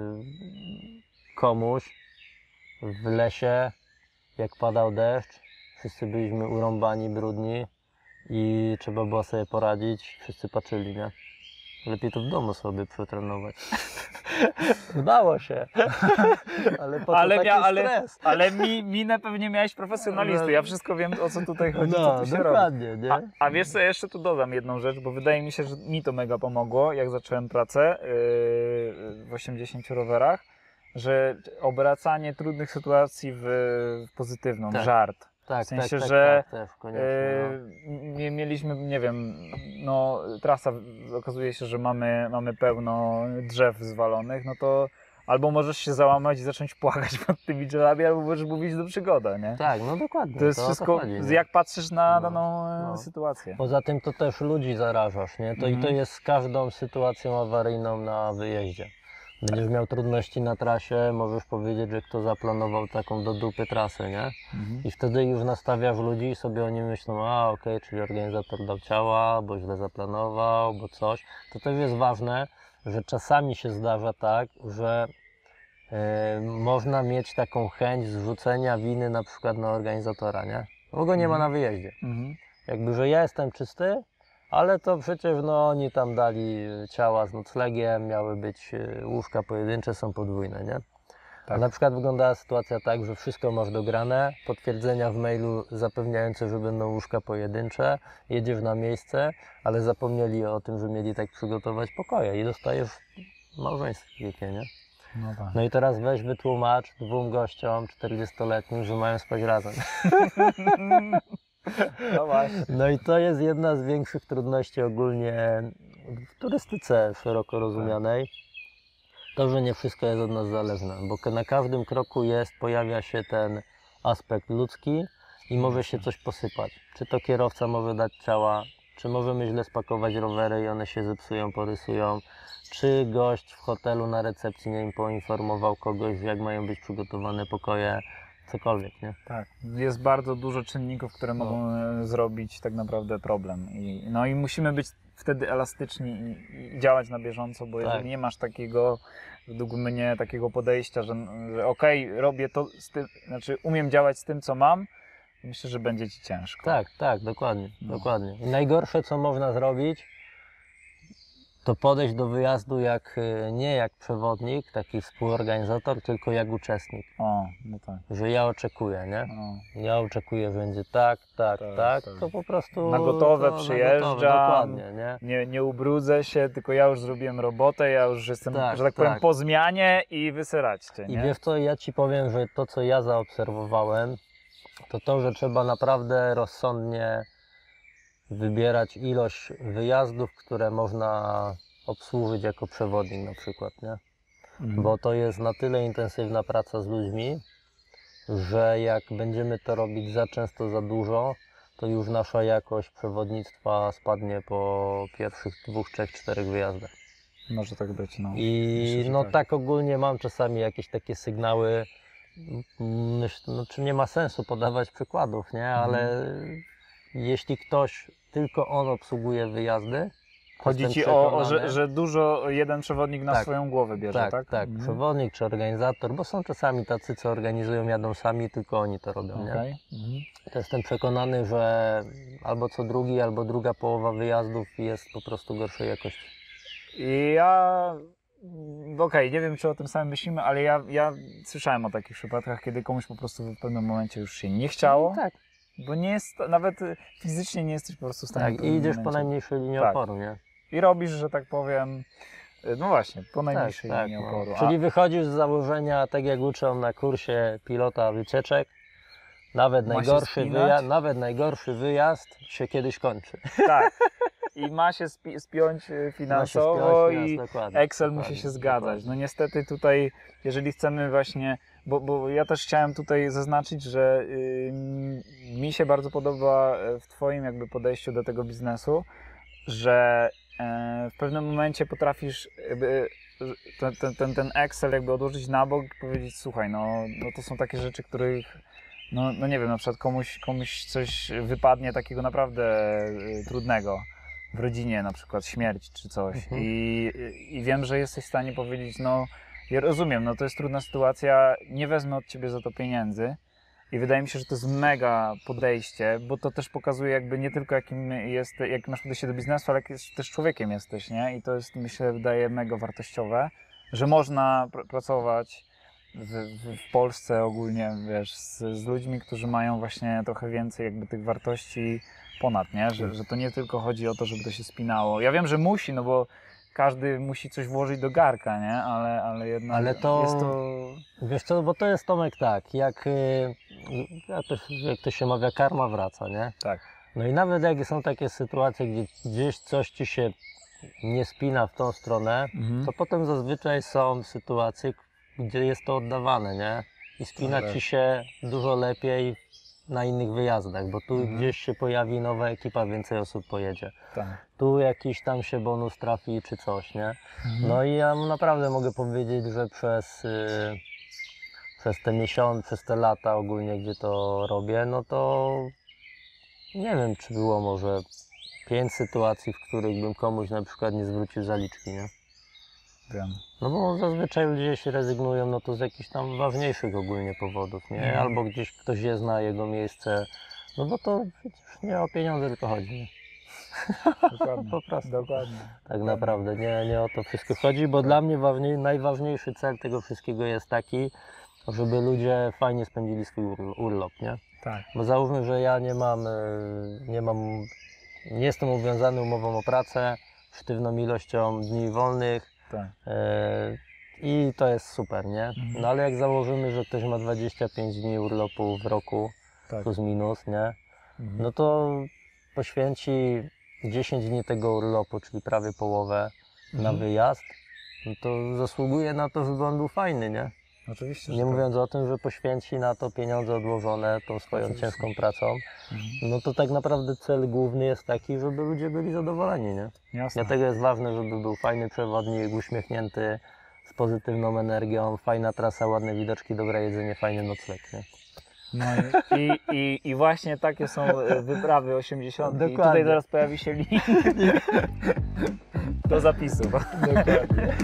komuś w lesie, jak padał deszcz. Wszyscy byliśmy urąbani, brudni i trzeba było sobie poradzić. Wszyscy patrzyli, nie? Lepiej to w domu sobie przetrenować. Udało się. Ale po co taki stres? Ale minę pewnie miałeś profesjonalisty. Ja wszystko wiem, o co tutaj chodzi, co tu się dokładnie, robi. Nie? A wiesz co, jeszcze tu dodam jedną rzecz, bo wydaje mi się, że mi to mega pomogło, jak zacząłem pracę w 80 rowerach, że obracanie trudnych sytuacji w pozytywną, w żart. Tak, w sensie, tak, że też, koniecznie, mieliśmy, nie wiem, no trasa, okazuje się, że mamy pełno drzew zwalonych, no to albo możesz się załamać i zacząć płakać pod tymi drzewami, albo możesz mówić do przygoda, nie? Tak, no dokładnie. To jest wszystko, chodzi, jak patrzysz na daną sytuację. Poza tym to też ludzi zarażasz, nie? I to jest z każdą sytuacją awaryjną na wyjeździe. Będziesz miał trudności na trasie, możesz powiedzieć, że kto zaplanował taką do dupy trasę, nie? I wtedy już nastawiasz ludzi i sobie oni myślą, a okej, czyli organizator dał ciała, bo źle zaplanował, bo coś. To też jest ważne, że czasami się zdarza tak, że można mieć taką chęć zrzucenia winy na przykład na organizatora, nie? Bo go nie ma na wyjeździe. Jakby, że ja jestem czysty, ale to przecież no oni tam dali ciała z noclegiem, miały być łóżka pojedyncze, są podwójne, nie? Tak. A na przykład wyglądała sytuacja tak, że wszystko masz dograne, potwierdzenia w mailu zapewniające, że będą łóżka pojedyncze, jedziesz na miejsce, ale zapomnieli o tym, że mieli tak przygotować pokoje i dostajesz małżeństwie, nie? No tak. No i teraz weź wytłumacz dwóm gościom 40-letnim, że mają spać razem. No właśnie. No i to jest jedna z większych trudności ogólnie w turystyce szeroko rozumianej. To, że nie wszystko jest od nas zależne, bo na każdym kroku pojawia się ten aspekt ludzki i może się coś posypać. Czy to kierowca może dać ciała, czy możemy źle spakować rowery i one się zepsują, porysują, czy gość w hotelu na recepcji nie im poinformował kogoś, jak mają być przygotowane pokoje, cokolwiek, nie? Tak, jest bardzo dużo czynników, które mogą zrobić tak naprawdę problem. I musimy być wtedy elastyczni i działać na bieżąco, bo jeżeli nie masz takiego, według mnie, takiego podejścia, że okej, robię to z tym, znaczy umiem działać z tym, co mam, myślę, że będzie ci ciężko. Tak, dokładnie, dokładnie. I najgorsze, co można zrobić, to podejść do wyjazdu nie jak przewodnik, taki współorganizator, tylko jak uczestnik. O, no tak. Że ja oczekuję, nie? Ja oczekuję, że będzie tak, to po prostu... Na gotowe przyjeżdżam, dokładnie, nie? Nie ubrudzę się, tylko ja już zrobiłem robotę, ja już jestem, że tak powiem, po zmianie i wysyraćcie, nie? I wiesz co, ja Ci powiem, że to, co ja zaobserwowałem, to, że trzeba naprawdę rozsądnie wybierać ilość wyjazdów, które można obsłużyć jako przewodnik na przykład, nie? Bo to jest na tyle intensywna praca z ludźmi, że jak będziemy to robić za często, za dużo, to już nasza jakość przewodnictwa spadnie po pierwszych 2, 3, 4 wyjazdach. Może tak być, no. I myślę, no tak ogólnie mam czasami jakieś takie sygnały, czy nie ma sensu podawać przykładów, nie? Ale jeśli ktoś, tylko on obsługuje wyjazdy. Chodzi ci że dużo jeden przewodnik na swoją głowę bierze, tak? Tak, przewodnik czy organizator, bo są czasami tacy, co organizują, jadą sami, tylko oni to robią, nie? To jestem przekonany, że albo co drugi, albo druga połowa wyjazdów jest po prostu gorszej jakości. Nie wiem, czy o tym samym myślimy, ale ja słyszałem o takich przypadkach, kiedy komuś po prostu w pewnym momencie już się nie chciało. Tak. Bo nie jest, nawet fizycznie nie jesteś po prostu w stanie. Tak, i idziesz po najmniejszej linii oporu, nie? I robisz, że tak powiem, no właśnie, po najmniejszej linii oporu. Czyli wychodzisz z założenia, tak jak uczą na kursie pilota wycieczek, nawet najgorszy wyjazd się kiedyś kończy. Tak. I ma się spiąć finansowo i Excel musi się zgadzać. Dokładnie. No niestety tutaj, jeżeli chcemy właśnie, bo ja też chciałem tutaj zaznaczyć, że mi się bardzo podoba w Twoim jakby podejściu do tego biznesu, że w pewnym momencie potrafisz jakby ten Excel jakby odłożyć na bok i powiedzieć, słuchaj, no to są takie rzeczy, których no nie wiem, na przykład komuś coś wypadnie takiego naprawdę trudnego w rodzinie, na przykład śmierć czy coś. I wiem, że jesteś w stanie powiedzieć, no ja rozumiem, no to jest trudna sytuacja, nie wezmę od Ciebie za to pieniędzy. I wydaje mi się, że to jest mega podejście, bo to też pokazuje jakby nie tylko jak masz podejście do biznesu, ale jak też człowiekiem jesteś, nie? I to jest, myślę, wydaje mega wartościowe, że można pracować w Polsce ogólnie, wiesz, z ludźmi, którzy mają właśnie trochę więcej jakby tych wartości ponad, nie? Że to nie tylko chodzi o to, żeby to się spinało. Ja wiem, że musi, no bo każdy musi coś włożyć do garka, nie? Ale jednak jest to... Wiesz co, bo to jest, Tomek, tak, jak to się mawia, karma wraca, nie? Tak. No i nawet jak są takie sytuacje, gdzie gdzieś coś Ci się nie spina w tą stronę, to potem zazwyczaj są sytuacje, gdzie jest to oddawane, nie? I spina Ci się dużo lepiej na innych wyjazdach, bo tu gdzieś się pojawi nowa ekipa, więcej osób pojedzie. Tak. Tu jakiś tam się bonus trafi czy coś, nie? No i ja naprawdę mogę powiedzieć, że przez te miesiące, przez te lata ogólnie, gdzie to robię, no to nie wiem, czy było może 5 sytuacji, w których bym komuś na przykład nie zwrócił zaliczki, nie? Wiem. No bo zazwyczaj ludzie się rezygnują, no to z jakichś tam ważniejszych ogólnie powodów, nie? Albo gdzieś ktoś je zna, jego miejsce, no bo to przecież nie o pieniądze tylko chodzi, nie? Dokładnie. Po prostu. Dokładnie. Tak naprawdę, nie o to wszystko chodzi, bo dla mnie najważniejszy cel tego wszystkiego jest taki, żeby ludzie fajnie spędzili swój urlop, nie? Tak. Bo załóżmy, że ja nie jestem uwiązany umową o pracę, sztywną ilością dni wolnych, Tak. i to jest super, nie? No ale jak założymy, że ktoś ma 25 dni urlopu w roku, Tak. plus minus, nie? No to poświęci 10 dni tego urlopu, czyli prawie połowę na wyjazd, no to zasługuje na to, żeby on był fajny, nie? Oczywiście, że Nie tak. mówiąc o tym, że poświęci na to pieniądze odłożone tą swoją ciężką pracą, no to tak naprawdę cel główny jest taki, żeby ludzie byli zadowoleni, nie? Jasne. Dlatego jest ważne, żeby był fajny przewodnik, uśmiechnięty, z pozytywną energią, fajna trasa, ładne widoczki, dobre jedzenie, fajny nocleg, nie? No i właśnie takie są wyprawy 80. I Dokładnie. tutaj zaraz pojawi się link do zapisu. Dokładnie.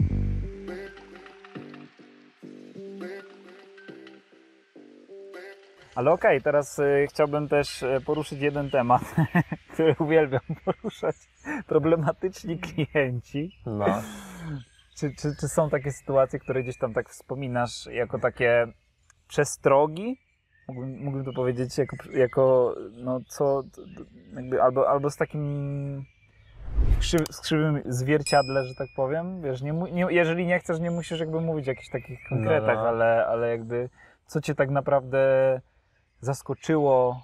Ale okej, teraz chciałbym też poruszyć jeden temat, który uwielbiam poruszać. Problematyczni klienci. No. Czy są takie sytuacje, które gdzieś tam tak wspominasz jako takie przestrogi? Mógłbym to powiedzieć jako no co, jakby albo z takim z krzywym zwierciadle, że tak powiem. Wiesz, jeżeli nie chcesz, nie musisz jakby mówić o jakichś takich konkretach, No. ale jakby co cię tak naprawdę zaskoczyło,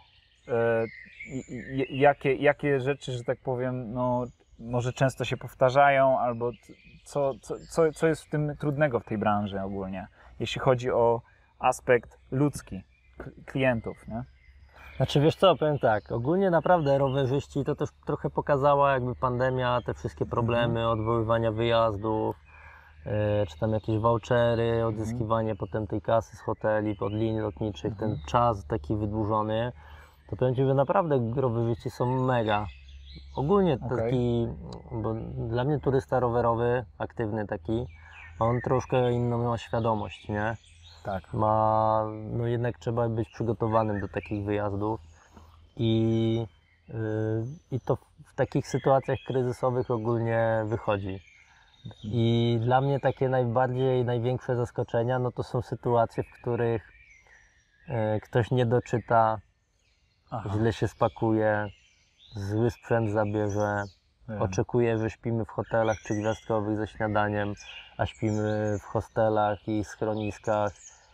jakie rzeczy, że tak powiem, no może często się powtarzają, albo co jest w tym trudnego w tej branży ogólnie, jeśli chodzi o aspekt ludzki klientów, nie? Znaczy wiesz co, powiem tak, ogólnie naprawdę rowerzyści to też trochę pokazała jakby pandemia, te wszystkie problemy, odwoływania wyjazdów, czy tam jakieś vouchery, odzyskiwanie potem tej kasy z hoteli, od linii lotniczych, ten czas taki wydłużony, to powiem Ci, że naprawdę rowerzyści są mega. Ogólnie taki, bo dla mnie turysta rowerowy, aktywny taki, on troszkę inną ma świadomość, nie? Tak. No jednak trzeba być przygotowanym do takich wyjazdów i to w takich sytuacjach kryzysowych ogólnie wychodzi. I dla mnie takie największe zaskoczenia, no to są sytuacje, w których ktoś nie doczyta, źle się spakuje, zły sprzęt zabierze, oczekuje, że śpimy w hotelach 3-gwiazdkowych ze śniadaniem, a śpimy w hostelach i schroniskach,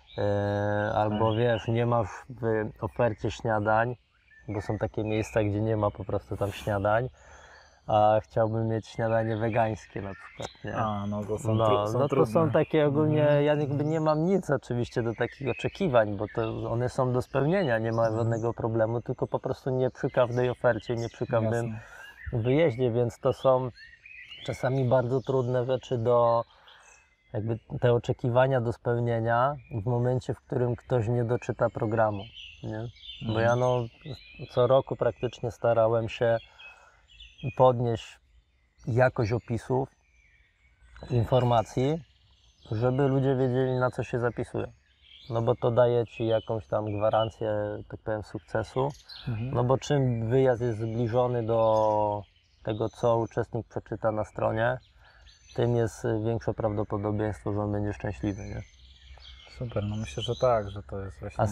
albo wiesz, nie masz w ofercie śniadań, bo są takie miejsca, gdzie nie ma po prostu tam śniadań, a chciałbym mieć śniadanie wegańskie na przykład, nie? No to są, No to trudne. są takie ogólnie, ja jakby nie mam nic oczywiście do takich oczekiwań, bo to one są do spełnienia, nie ma żadnego problemu, tylko po prostu nie przy każdej ofercie, nie przy każdym Jasne. wyjeździe, więc to są czasami bardzo trudne rzeczy jakby te oczekiwania do spełnienia w momencie, w którym ktoś nie doczyta programu, nie? Bo ja co roku praktycznie starałem się podnieść jakość opisów, informacji, żeby ludzie wiedzieli, na co się zapisują. No bo to daje Ci jakąś tam gwarancję, tak powiem, sukcesu. No bo czym wyjazd jest zbliżony do tego, co uczestnik przeczyta na stronie, tym jest większe prawdopodobieństwo, że on będzie szczęśliwy, nie? Super, no myślę, że tak, że to jest właśnie...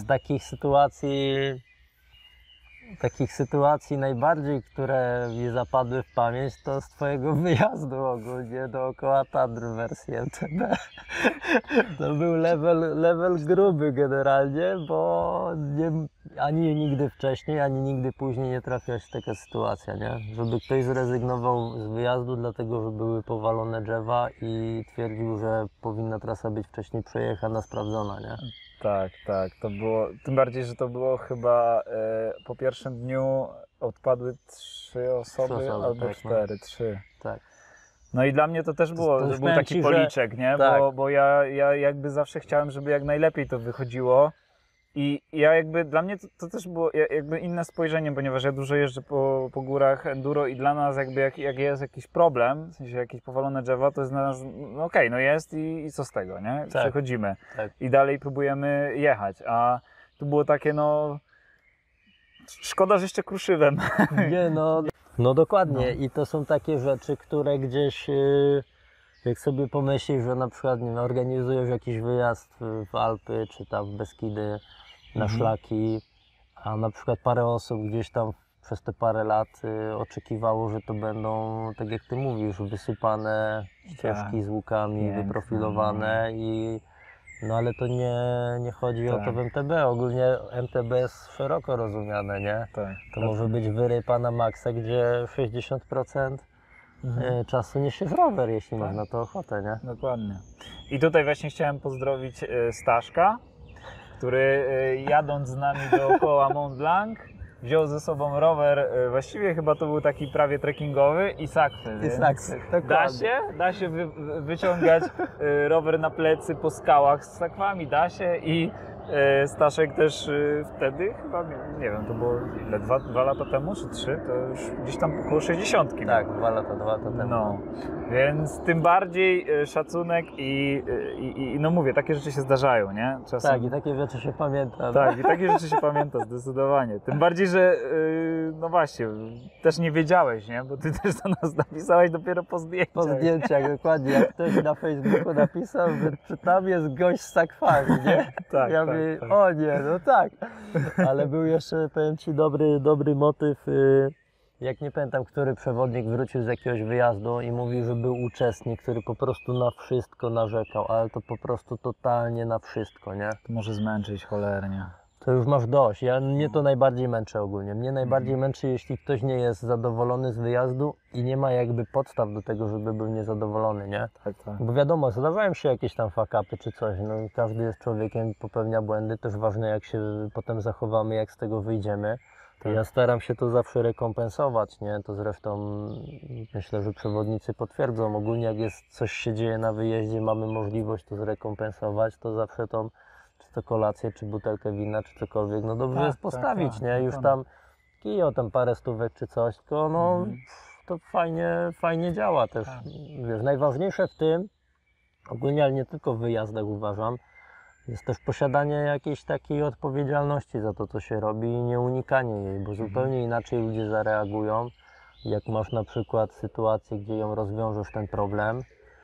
A z takich sytuacji najbardziej, które mi zapadły w pamięć, to z Twojego wyjazdu ogólnie dookoła Tatr w wersji MTB. To był level gruby generalnie, bo ani nigdy wcześniej, ani nigdy później nie trafiła się taka sytuacja, nie? Żeby ktoś zrezygnował z wyjazdu dlatego, że były powalone drzewa i twierdził, że powinna trasa być wcześniej przejechana, sprawdzona, nie? Tak, tak, to było, tym bardziej, że to było chyba po pierwszym dniu odpadły 3 osoby, osoby, albo tak, 4, 3. Tak. No i dla mnie to też było, to już to był powiem taki ci, że- policzek, nie? tak. Bo ja jakby zawsze chciałem, żeby jak najlepiej to wychodziło. I ja jakby, dla mnie to też było jakby inne spojrzenie, ponieważ ja dużo jeżdżę po górach enduro i dla nas jakby jak jest jakiś problem, w sensie jakieś powalone drzewo, to jest dla nas, no okej, no jest i co z tego, nie? Tak. Przechodzimy Tak. i dalej próbujemy jechać, a tu było takie no, szkoda, że jeszcze kruszywem. Nie, no dokładnie. I to są takie rzeczy, które gdzieś, jak sobie pomyślisz, że na przykład nie wiem, organizujesz jakiś wyjazd w Alpy, czy tam w Beskidy, na szlaki, a na przykład parę osób gdzieś tam przez te parę lat oczekiwało, że to będą, tak jak ty mówisz, wysypane ścieżki z łukami, Piękne, wyprofilowane no ale to nie chodzi o to w MTB. Ogólnie MTB jest szeroko rozumiane, nie? Tak. To może być wyrypa na maksa, gdzie 60% czasu niesiesz rower, jeśli masz na to ochotę, nie? Dokładnie. I tutaj właśnie chciałem pozdrowić Staszka, który jadąc z nami dookoła Mont Blanc wziął ze sobą rower, właściwie chyba to był taki prawie trekkingowy i sakwę. Da się wyciągać rower na plecy po skałach z sakwami, da się i Staszek też wtedy chyba, nie wiem, to było ile, 2 lata temu czy 3, to już gdzieś tam około 60. Tak, 2 lata temu. No, więc tym bardziej szacunek i no mówię, takie rzeczy się zdarzają, nie? Czasem... Tak, i takie rzeczy się pamięta. Tak, i takie rzeczy się pamięta, zdecydowanie. Tym bardziej, że no właśnie, też nie wiedziałeś, nie? Bo ty też do nas napisałeś dopiero po zdjęciach. Po zdjęciach, dokładnie. Jak ktoś na Facebooku napisał, że tam jest gość z sakwami, nie? Tak, ja mówię, o nie, no tak. Ale był jeszcze, powiem ci, dobry motyw. Jak nie pamiętam, który przewodnik wrócił z jakiegoś wyjazdu i mówił, że był uczestnik, który po prostu na wszystko narzekał, ale to po prostu totalnie na wszystko, nie? To może zmęczyć cholernie. To już masz dość. Mnie to najbardziej męczy ogólnie. Mnie najbardziej męczy, jeśli ktoś nie jest zadowolony z wyjazdu i nie ma jakby podstaw do tego, żeby był niezadowolony, nie? Tak, tak. Bo wiadomo, zdarzają się jakieś tam fuck-upy czy coś, no każdy jest człowiekiem, popełnia błędy, też ważne jak się potem zachowamy, jak z tego wyjdziemy. To ja staram się to zawsze rekompensować, nie? To zresztą myślę, że przewodnicy potwierdzą. Ogólnie jak jest coś się dzieje na wyjeździe, mamy możliwość to zrekompensować, to zawsze tą czy to kolację, czy butelkę wina, czy cokolwiek, no dobrze jest postawić, nie? Już tam kijo, tam parę stówek czy coś, tylko no to fajnie działa też. Wiesz, najważniejsze w tym, ogólnie, ale nie tylko w wyjazdach uważam, jest też posiadanie jakiejś takiej odpowiedzialności za to, co się robi i nie unikanie jej, bo zupełnie inaczej ludzie zareagują, jak masz na przykład sytuację, gdzie ją rozwiążesz ten problem,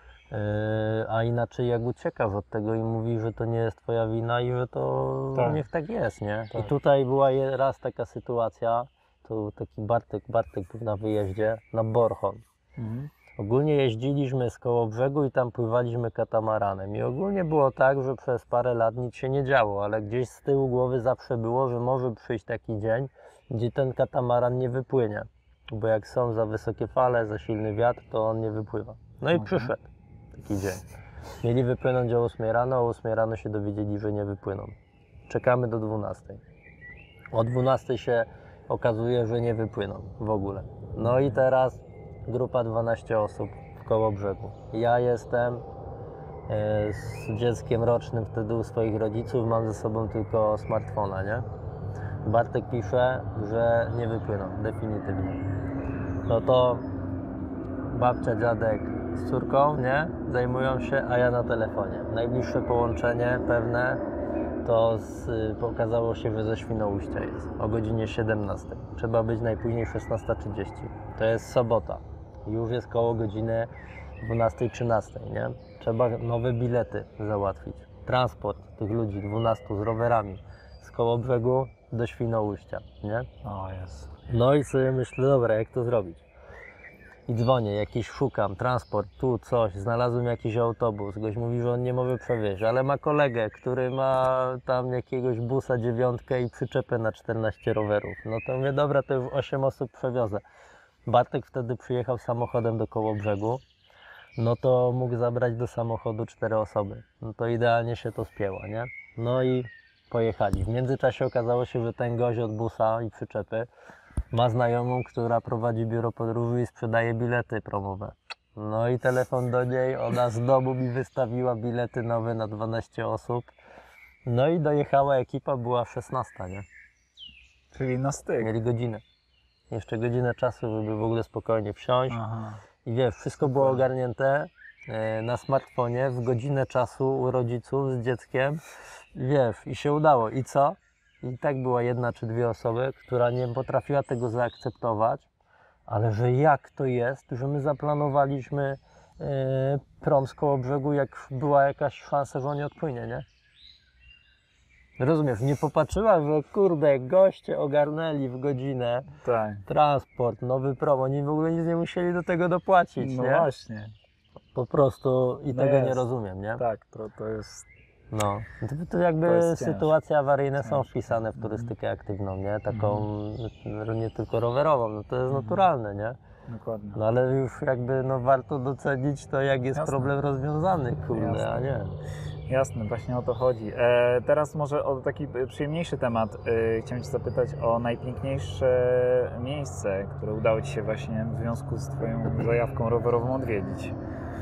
a inaczej jak uciekasz od tego i mówisz, że to nie jest twoja wina i że to niech tak jest, nie? Tak. I tutaj była raz taka sytuacja, to taki Bartek był na wyjeździe na Bornholm. Ogólnie jeździliśmy z Kołobrzegu i tam pływaliśmy katamaranem i ogólnie było tak, że przez parę lat nic się nie działo, ale gdzieś z tyłu głowy zawsze było, że może przyjść taki dzień, gdzie ten katamaran nie wypłynie, bo jak są za wysokie fale, za silny wiatr, to on nie wypływa. No i przyszedł taki dzień. Mieli wypłynąć o 8 rano, o 8 rano się dowiedzieli, że nie wypłyną. Czekamy do 12. O 12 się okazuje, że nie wypłyną w ogóle. No i teraz grupa 12 osób w Kołobrzegu. Ja jestem z dzieckiem rocznym wtedy u swoich rodziców, mam ze sobą tylko smartfona, nie? Bartek pisze, że nie wypłyną, definitywnie. No to babcia, dziadek z córką, nie? Zajmują się, a ja na telefonie. Najbliższe połączenie pewne to okazało się, że ze Świnoujścia jest o godzinie 17. Trzeba być najpóźniej 16:30. To jest sobota. Już jest koło godziny 12:13, nie? Trzeba nowe bilety załatwić. Transport tych ludzi, 12 z rowerami z Kołobrzegu do Świnoujścia, nie? O jest. No i sobie myślę, dobra, jak to zrobić? I dzwonię, jakiś szukam, transport, tu coś, znalazłem jakiś autobus, gość mówi, że on nie może przewieźć, ale ma kolegę, który ma tam jakiegoś busa 9 i przyczepę na 14 rowerów. No to mówię, dobra, to już 8 osób przewiozę. Bartek wtedy przyjechał samochodem do Kołobrzegu, no to mógł zabrać do samochodu 4 osoby. No to idealnie się to spięło, nie? No i pojechali. W międzyczasie okazało się, że ten gość od busa i przyczepy ma znajomą, która prowadzi biuro podróży i sprzedaje bilety promowe. No i telefon do niej, ona z domu mi wystawiła bilety nowe na 12 osób. No i dojechała ekipa, była 16, nie? Czyli na styk. Mieli godzinę. Jeszcze godzinę czasu, żeby w ogóle spokojnie wsiąść. Aha. I wiesz, wszystko było ogarnięte na smartfonie w godzinę czasu u rodziców z dzieckiem. I wiesz, i się udało. I co? I tak była jedna czy dwie osoby, która nie potrafiła tego zaakceptować, ale że jak to jest, że my zaplanowaliśmy prom z Kołobrzegu, jak była jakaś szansa, że on nie odpłynie, nie? Rozumiesz, nie popatrzyła, że kurde, goście ogarnęli w godzinę Tak. transport, nowy prom, oni w ogóle nic nie musieli do tego dopłacić, No nie? właśnie. Po prostu i No tego nie jest. rozumiem, nie? Tak, to jest... No, to jakby To jest sytuacje awaryjne są Ciężko. wpisane w turystykę aktywną, nie? Taką nie tylko rowerową, no to jest naturalne, nie? Dokładnie. No ale już jakby no warto docenić to, jak jest Jasne. problem rozwiązany, kurde, Jasne. a nie. Jasne, właśnie o to chodzi. Teraz może o taki przyjemniejszy temat. Chciałem Cię zapytać o najpiękniejsze miejsce, które udało Ci się właśnie w związku z Twoją zajawką rowerową odwiedzić.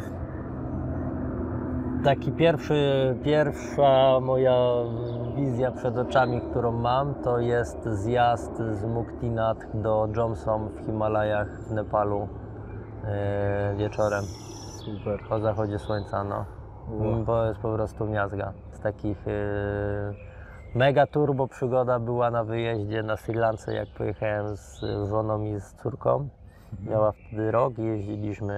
Taki pierwsza moja wizja przed oczami, którą mam, to jest zjazd z Muktinath do Jomsom w Himalajach w Nepalu wieczorem Super. po zachodzie słońca, no. Wow. To jest po prostu miazga. Z takich mega turbo przygoda była na wyjeździe na Sri Lance, jak pojechałem z żoną i z córką. Miała wtedy rok i jeździliśmy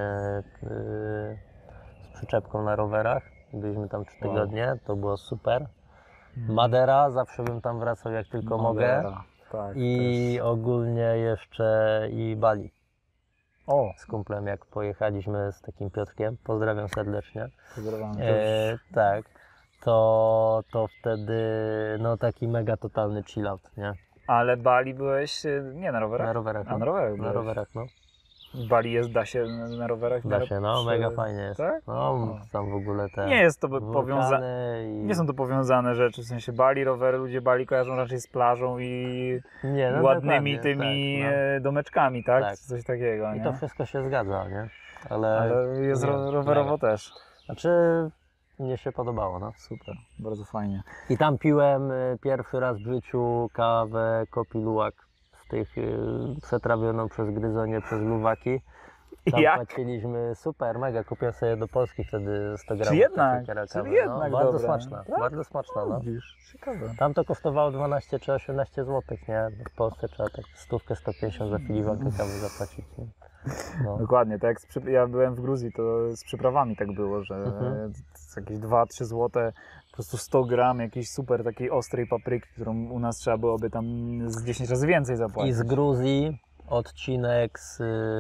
z przyczepką na rowerach. Byliśmy tam 3 Wow. tygodnie, to było super. Madera, zawsze bym tam wracał jak tylko mogę. Tak, I ogólnie jeszcze i Bali O, z kumplem, jak pojechaliśmy z takim Piotrkiem. Pozdrawiam serdecznie. pozdrawiam. Tak, to wtedy no taki mega totalny chill out, nie? Ale Bali byłeś nie na rowerach? Na rowerach. A no. na rowerach Na byłeś. rowerach, no. Bali jest, da się na rowerach? w Da miarę się, no, przy- mega fajnie jest. Tak? No, tam w ogóle te Nie jest to powiązane. wulkany i... Nie są to powiązane rzeczy, w sensie Bali, rowery, ludzie Bali kojarzą raczej z plażą i Nie, no ładnymi dokładnie, tymi tak, no. domeczkami, tak? Tak. Coś takiego, I nie? to wszystko się zgadza, nie? Ale Ale jest nie, rowerowo mega. też. Znaczy, mnie się podobało, no. Super, bardzo fajnie. I tam piłem pierwszy raz w życiu kawę Kopi Luwak z tych przetrawioną przez gryzonie, przez luwaki. Tam Jak? płaciliśmy super, mega, kupiłem sobie do Polski wtedy 100 gramów. Czy jednak? takiej Czyli kawy, jednak no, bardzo dobre. smaczna, Tak? bardzo smaczna, no. Widzisz, ciekawe. Tam to kosztowało 12 czy 18 zł, nie? W Polsce trzeba tak 100-150 za filiżankę kawy zapłacić, nie? No. Dokładnie, tak jak ja byłem w Gruzji, to z przyprawami tak było, że z jakieś 2-3 złote, po prostu 100 gram jakiejś super takiej ostrej papryki, którą u nas trzeba byłoby tam z 10 razy więcej I zapłacić. z Gruzji odcinek z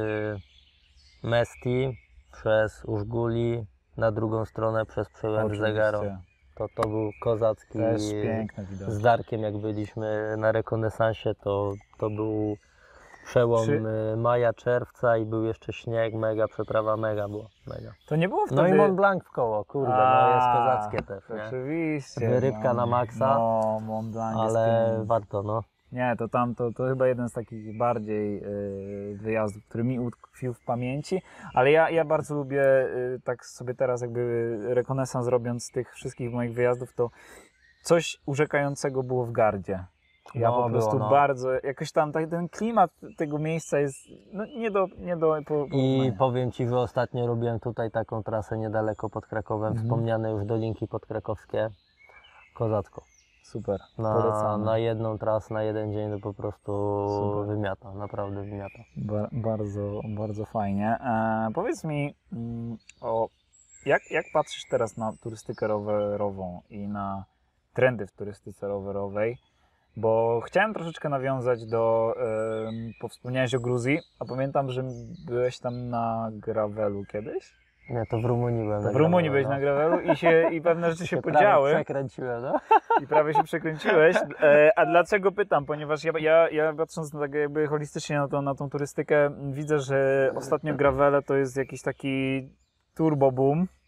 Mesti przez Użguli na drugą stronę przez przełęcz Oczywiście. Zegaro. To był kozacki Też piękne widok. z Darkiem, jak byliśmy na rekonesansie, to był przełom maja, czerwca i był jeszcze śnieg, mega przeprawa, mega było, mega. To nie było wtedy... No i Mont Blanc w koło, kurde, no jest kozackie też, nie? Oczywiście. Wyrybka na maksa, No, Mont Blanc jest ale piękny. warto, no. Nie, to tam to chyba jeden z takich bardziej wyjazdów, który mi utkwił w pamięci, ale ja bardzo lubię, tak sobie teraz jakby rekonesans robiąc z tych wszystkich moich wyjazdów, to coś urzekającego było w gardzie. Ja No, po prostu było, no. bardzo, jakoś tam ten klimat tego miejsca jest no, nie do I porównania. powiem Ci, że ostatnio robiłem tutaj taką trasę niedaleko pod Krakowem, wspomniane już Dolinki Podkrakowskie, kozacko. Super, polecamy. Na jedną trasę, na jeden dzień to po prostu Super. wymiata, naprawdę wymiata. Bardzo, bardzo fajnie. Powiedz mi, jak patrzysz teraz na turystykę rowerową i na trendy w turystyce rowerowej? Bo chciałem troszeczkę nawiązać do, bo wspomniałeś o Gruzji, a pamiętam, że byłeś tam na gravelu kiedyś? Nie, to w Rumunii byłem. To na w Rumunii gravelu, byłeś na gravelu i pewne rzeczy się prawie podziały. przekręciłem, no. I prawie się przekręciłeś. A dlaczego pytam? Ponieważ ja patrząc tak jakby holistycznie na tą turystykę, widzę, że ostatnio gravele to jest jakiś taki turbo boom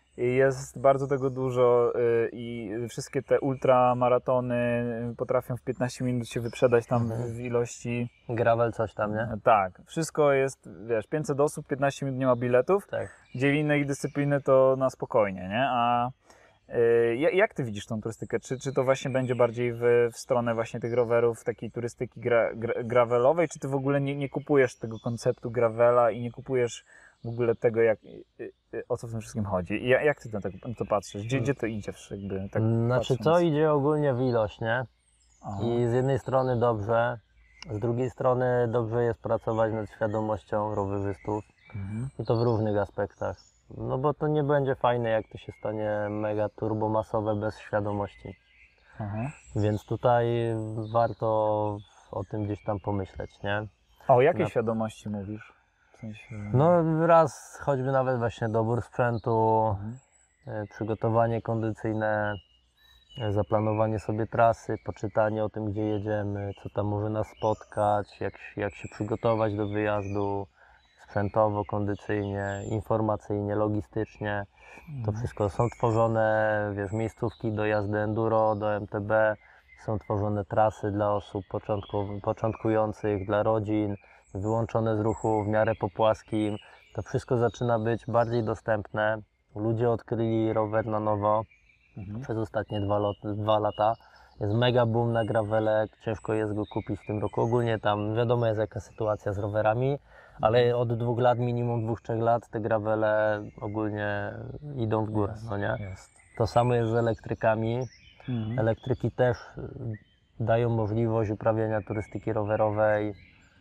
Jest bardzo tego dużo i wszystkie te ultramaratony potrafią w 15 minut się wyprzedać tam w ilości. Gravel coś tam, nie? Tak, wszystko jest, wiesz, 500 osób, 15 minut nie ma biletów, Tak. gdzie w innej dyscypliny to na spokojnie, nie? A jak ty widzisz tą turystykę? Czy to właśnie będzie bardziej w stronę właśnie tych rowerów, takiej turystyki gravelowej, czy ty w ogóle nie kupujesz tego konceptu gravela i nie kupujesz w ogóle tego, o co w tym wszystkim chodzi? I jak ty na to patrzysz? Gdzie to idzie? Jakby, tak Znaczy patrząc? to idzie ogólnie w ilość, nie? Aha. I z jednej strony dobrze, z drugiej strony dobrze jest pracować nad świadomością rowerzystów i to w różnych aspektach. No bo to nie będzie fajne, jak to się stanie mega turbomasowe bez świadomości. Aha. Więc tutaj warto o tym gdzieś tam pomyśleć, nie? A o jakiej świadomości mówisz? W sensie... No raz choćby nawet właśnie dobór sprzętu, przygotowanie kondycyjne, zaplanowanie sobie trasy, poczytanie o tym, gdzie jedziemy, co tam może nas spotkać, jak się przygotować do wyjazdu sprzętowo, kondycyjnie, informacyjnie, logistycznie. To wszystko są tworzone, wiesz, miejscówki do jazdy enduro, do MTB, są tworzone trasy dla osób początkujących, dla rodzin, wyłączone z ruchu w miarę po płaskim. To wszystko zaczyna być bardziej dostępne. Ludzie odkryli rower na nowo przez ostatnie 2 lata. Jest mega boom na gravelek, ciężko jest go kupić w tym roku. Ogólnie tam wiadomo jest jaka sytuacja z rowerami, ale od 2 lat, minimum 2-3 lat te gravele ogólnie idą w górę, no nie? To samo jest z elektrykami. Elektryki też dają możliwość uprawiania turystyki rowerowej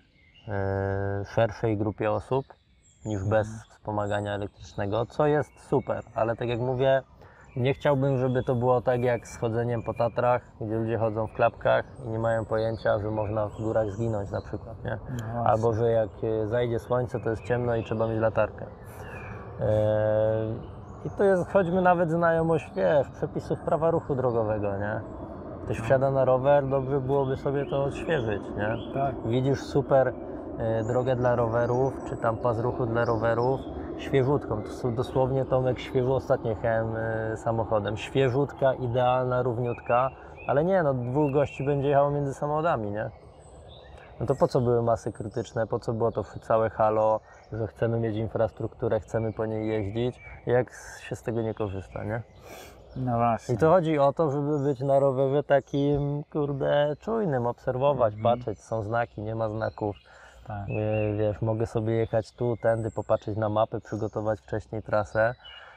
szerszej grupie osób niż bez wspomagania elektrycznego, co jest super, ale tak jak mówię, nie chciałbym, żeby to było tak jak z chodzeniem po Tatrach, gdzie ludzie chodzą w klapkach i nie mają pojęcia, że można w górach zginąć na przykład, nie? No Albo, że jak zajdzie słońce, to jest ciemno i trzeba mieć latarkę. I to jest choćby nawet znajomość, wiesz, przepisów prawa ruchu drogowego, nie? Ktoś wsiada na rower, dobrze byłoby sobie to odświeżyć, nie? Tak. Widzisz super drogę dla rowerów, czy tam pas ruchu dla rowerów, świeżutką. To są dosłownie, Tomek, ostatnio jechałem samochodem. Świeżutka, idealna, równiutka, ale nie, no 2 gości będzie jechało między samochodami, nie? No to po co były masy krytyczne, po co było to całe halo, że chcemy mieć infrastrukturę, chcemy po niej jeździć, jak się z tego nie korzysta, nie? No właśnie. I to chodzi o to, żeby być na rowerze takim, kurde, czujnym, obserwować, patrzeć, są znaki, nie ma znaków. Tak. Wiesz, mogę sobie jechać tu, tędy, popatrzeć na mapę, przygotować wcześniej trasę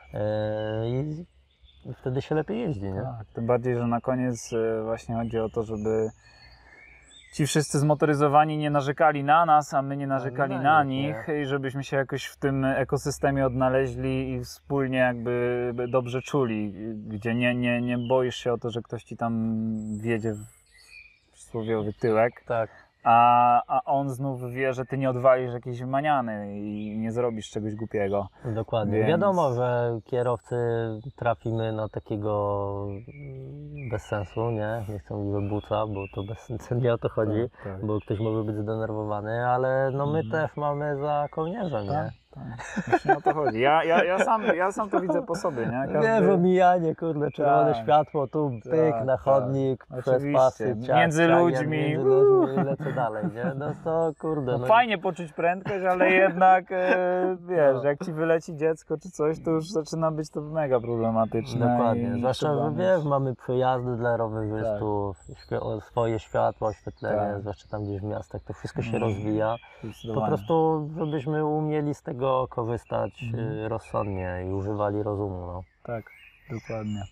i wtedy się lepiej jeździ, nie? Tak, tym bardziej, że na koniec właśnie chodzi o to, żeby ci wszyscy zmotoryzowani nie narzekali na nas, a my nie narzekali na nich i żebyśmy się jakoś w tym ekosystemie odnaleźli i wspólnie jakby dobrze czuli, gdzie nie boisz się o to, że ktoś ci tam wjedzie w przysłowiowy tyłek. Tak. A on znów wie, że ty nie odwalisz jakiejś maniany i nie zrobisz czegoś głupiego. Dokładnie. Więc... Wiadomo, że kierowcy trafimy na takiego bez sensu, nie? Nie chcę mówić buca, bo to bez sensu, nie o to chodzi, tak. bo ktoś może być zdenerwowany, ale no my też mamy za kołnierzem, nie? Tak. Właśnie o to chodzi. Ja sam to widzę po sobie, nie? Wiesz, omijanie, kurde, czerwone światło, tu pyk, na chodnik, przez Oczywiście. pasy, Między ludźmi. między ludźmi i lecę dalej, nie? No to kurde. No fajnie poczuć prędkość, ale jednak wiesz, jak ci wyleci dziecko czy coś, to już zaczyna być to mega problematyczne. Dokładnie, zwłaszcza, że wiesz, mamy przejazdy dla rowerzystów, swoje światło, oświetlenie, zwłaszcza tam gdzieś w miastach, to wszystko się rozwija. Po prostu, żebyśmy umieli z tego korzystać rozsądnie i używali rozumu. No. Tak, dokładnie.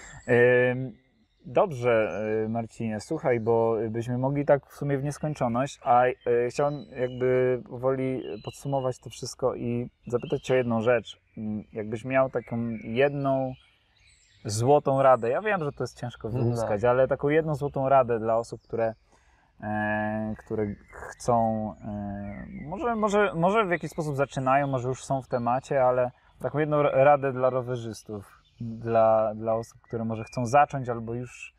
Dobrze, Marcinie, słuchaj, bo byśmy mogli tak w sumie w nieskończoność, a chciałem jakby powoli podsumować to wszystko i zapytać Cię o jedną rzecz. Jakbyś miał taką jedną złotą radę, ja wiem, że to jest ciężko wyłuskać, ale taką jedną złotą radę dla osób, które chcą, może w jakiś sposób zaczynają, może już są w temacie, ale taką jedną radę dla rowerzystów, dla osób, które może chcą zacząć albo już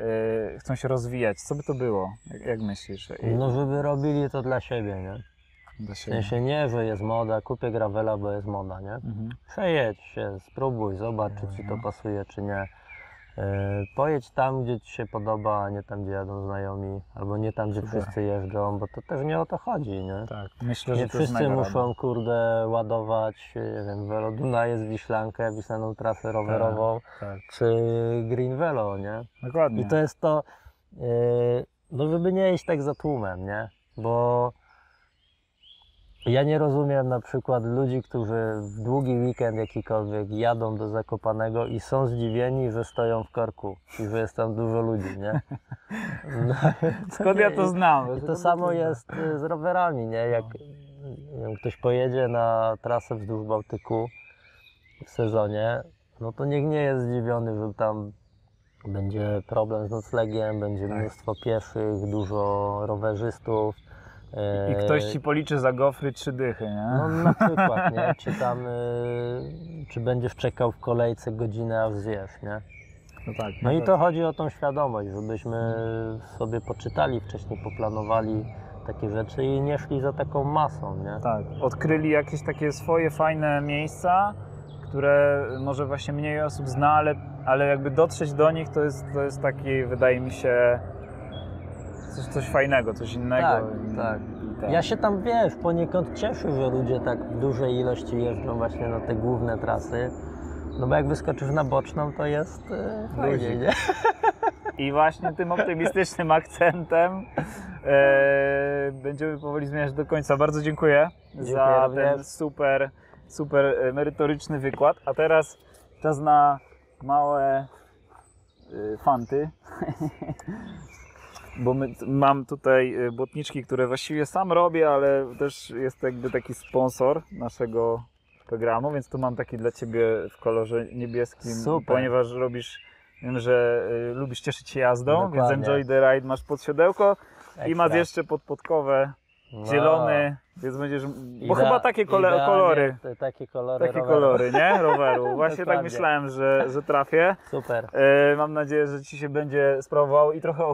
chcą się rozwijać. Co by to było? Jak myślisz? No, żeby robili to dla siebie, nie? Da W się... sensie nie, że jest moda, kupię gravela, bo jest moda, nie? Mhm. Przejedź się, spróbuj, zobacz, czy ci to pasuje, czy nie. Pojedź tam, gdzie ci się podoba, a nie tam, gdzie jadą znajomi, albo nie tam, gdzie Super. wszyscy jeżdżą, bo to też nie o to chodzi, nie? Tak, myślę, że Nie to jest wszyscy mega muszą, rada. kurde, ładować, nie wiem, Velo Dunajec, Wiślankę, Wiślaną trasę rowerową, Tak, czy Green Velo, nie? dokładnie. I to jest to, no żeby nie iść tak za tłumem, nie? Bo ja nie rozumiem na przykład ludzi, którzy w długi weekend jakikolwiek jadą do Zakopanego i są zdziwieni, że stoją w korku i że jest tam dużo ludzi, nie? No, Skąd ja to znam? I to samo jest z rowerami, nie? Jak nie wiem, ktoś pojedzie na trasę wzdłuż Bałtyku w sezonie, no to niech nie jest zdziwiony, że tam będzie problem z noclegiem, będzie Tak. mnóstwo pieszych, dużo rowerzystów. I ktoś ci policzy za gofry 3 dychy, nie? No na przykład, nie? Czy tam, czy będziesz czekał w kolejce godzinę, aż zjesz, nie? No tak. No i to chodzi o tą świadomość, żebyśmy sobie poczytali wcześniej, poplanowali takie rzeczy i nie szli za taką masą, nie? Tak, odkryli jakieś takie swoje fajne miejsca, które może właśnie mniej osób zna, ale jakby dotrzeć do nich to jest taki, wydaje mi się, coś fajnego, coś innego. Tak, I- tak. i tak. Ja się tam, wiesz, poniekąd cieszę, że ludzie tak w dużej ilości jeżdżą właśnie na te główne trasy, no bo jak wyskoczysz na boczną, to jest fajnie, Luzik. nie? I właśnie tym optymistycznym akcentem będziemy powoli zmierzać do końca. Bardzo dziękuję za również. ten super merytoryczny wykład. A teraz czas na małe fanty. Bo mam tutaj błotniczki, które właściwie sam robię, ale też jest jakby taki sponsor naszego programu, więc tu mam taki dla Ciebie w kolorze niebieskim, Super. ponieważ wiem, że lubisz cieszyć się jazdą, Dokładnie. więc Enjoy the Ride masz pod siodełko i Ekstra. masz jeszcze podkowę No. zielony, więc będziesz, bo Idea- chyba takie idealnie kolory, Takie kolory takie roweru. kolory, nie? Roweru. Właśnie tak Dokładnie. myślałem, że trafię. Super. Mam nadzieję, że Ci się będzie sprawował i trochę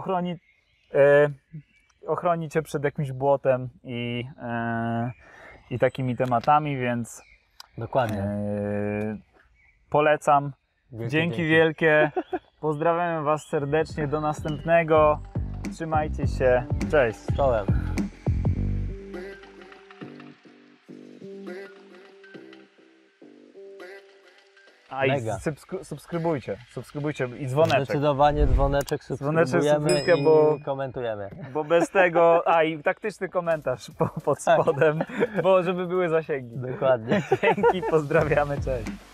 ochroni Cię przed jakimś błotem i takimi tematami, więc Dokładnie. polecam. Wielkie Dzięki wielkie. Pozdrawiam Was serdecznie. Do następnego. Trzymajcie się. Cześć. Czołem. A i Mega. subskrybujcie i dzwoneczek. Zdecydowanie dzwoneczek subskrybujemy subskrypcja, i bo- komentujemy. Bo bez tego, i taktyczny komentarz pod spodem, bo żeby były zasięgi. Dokładnie. Dzięki, pozdrawiamy, cześć.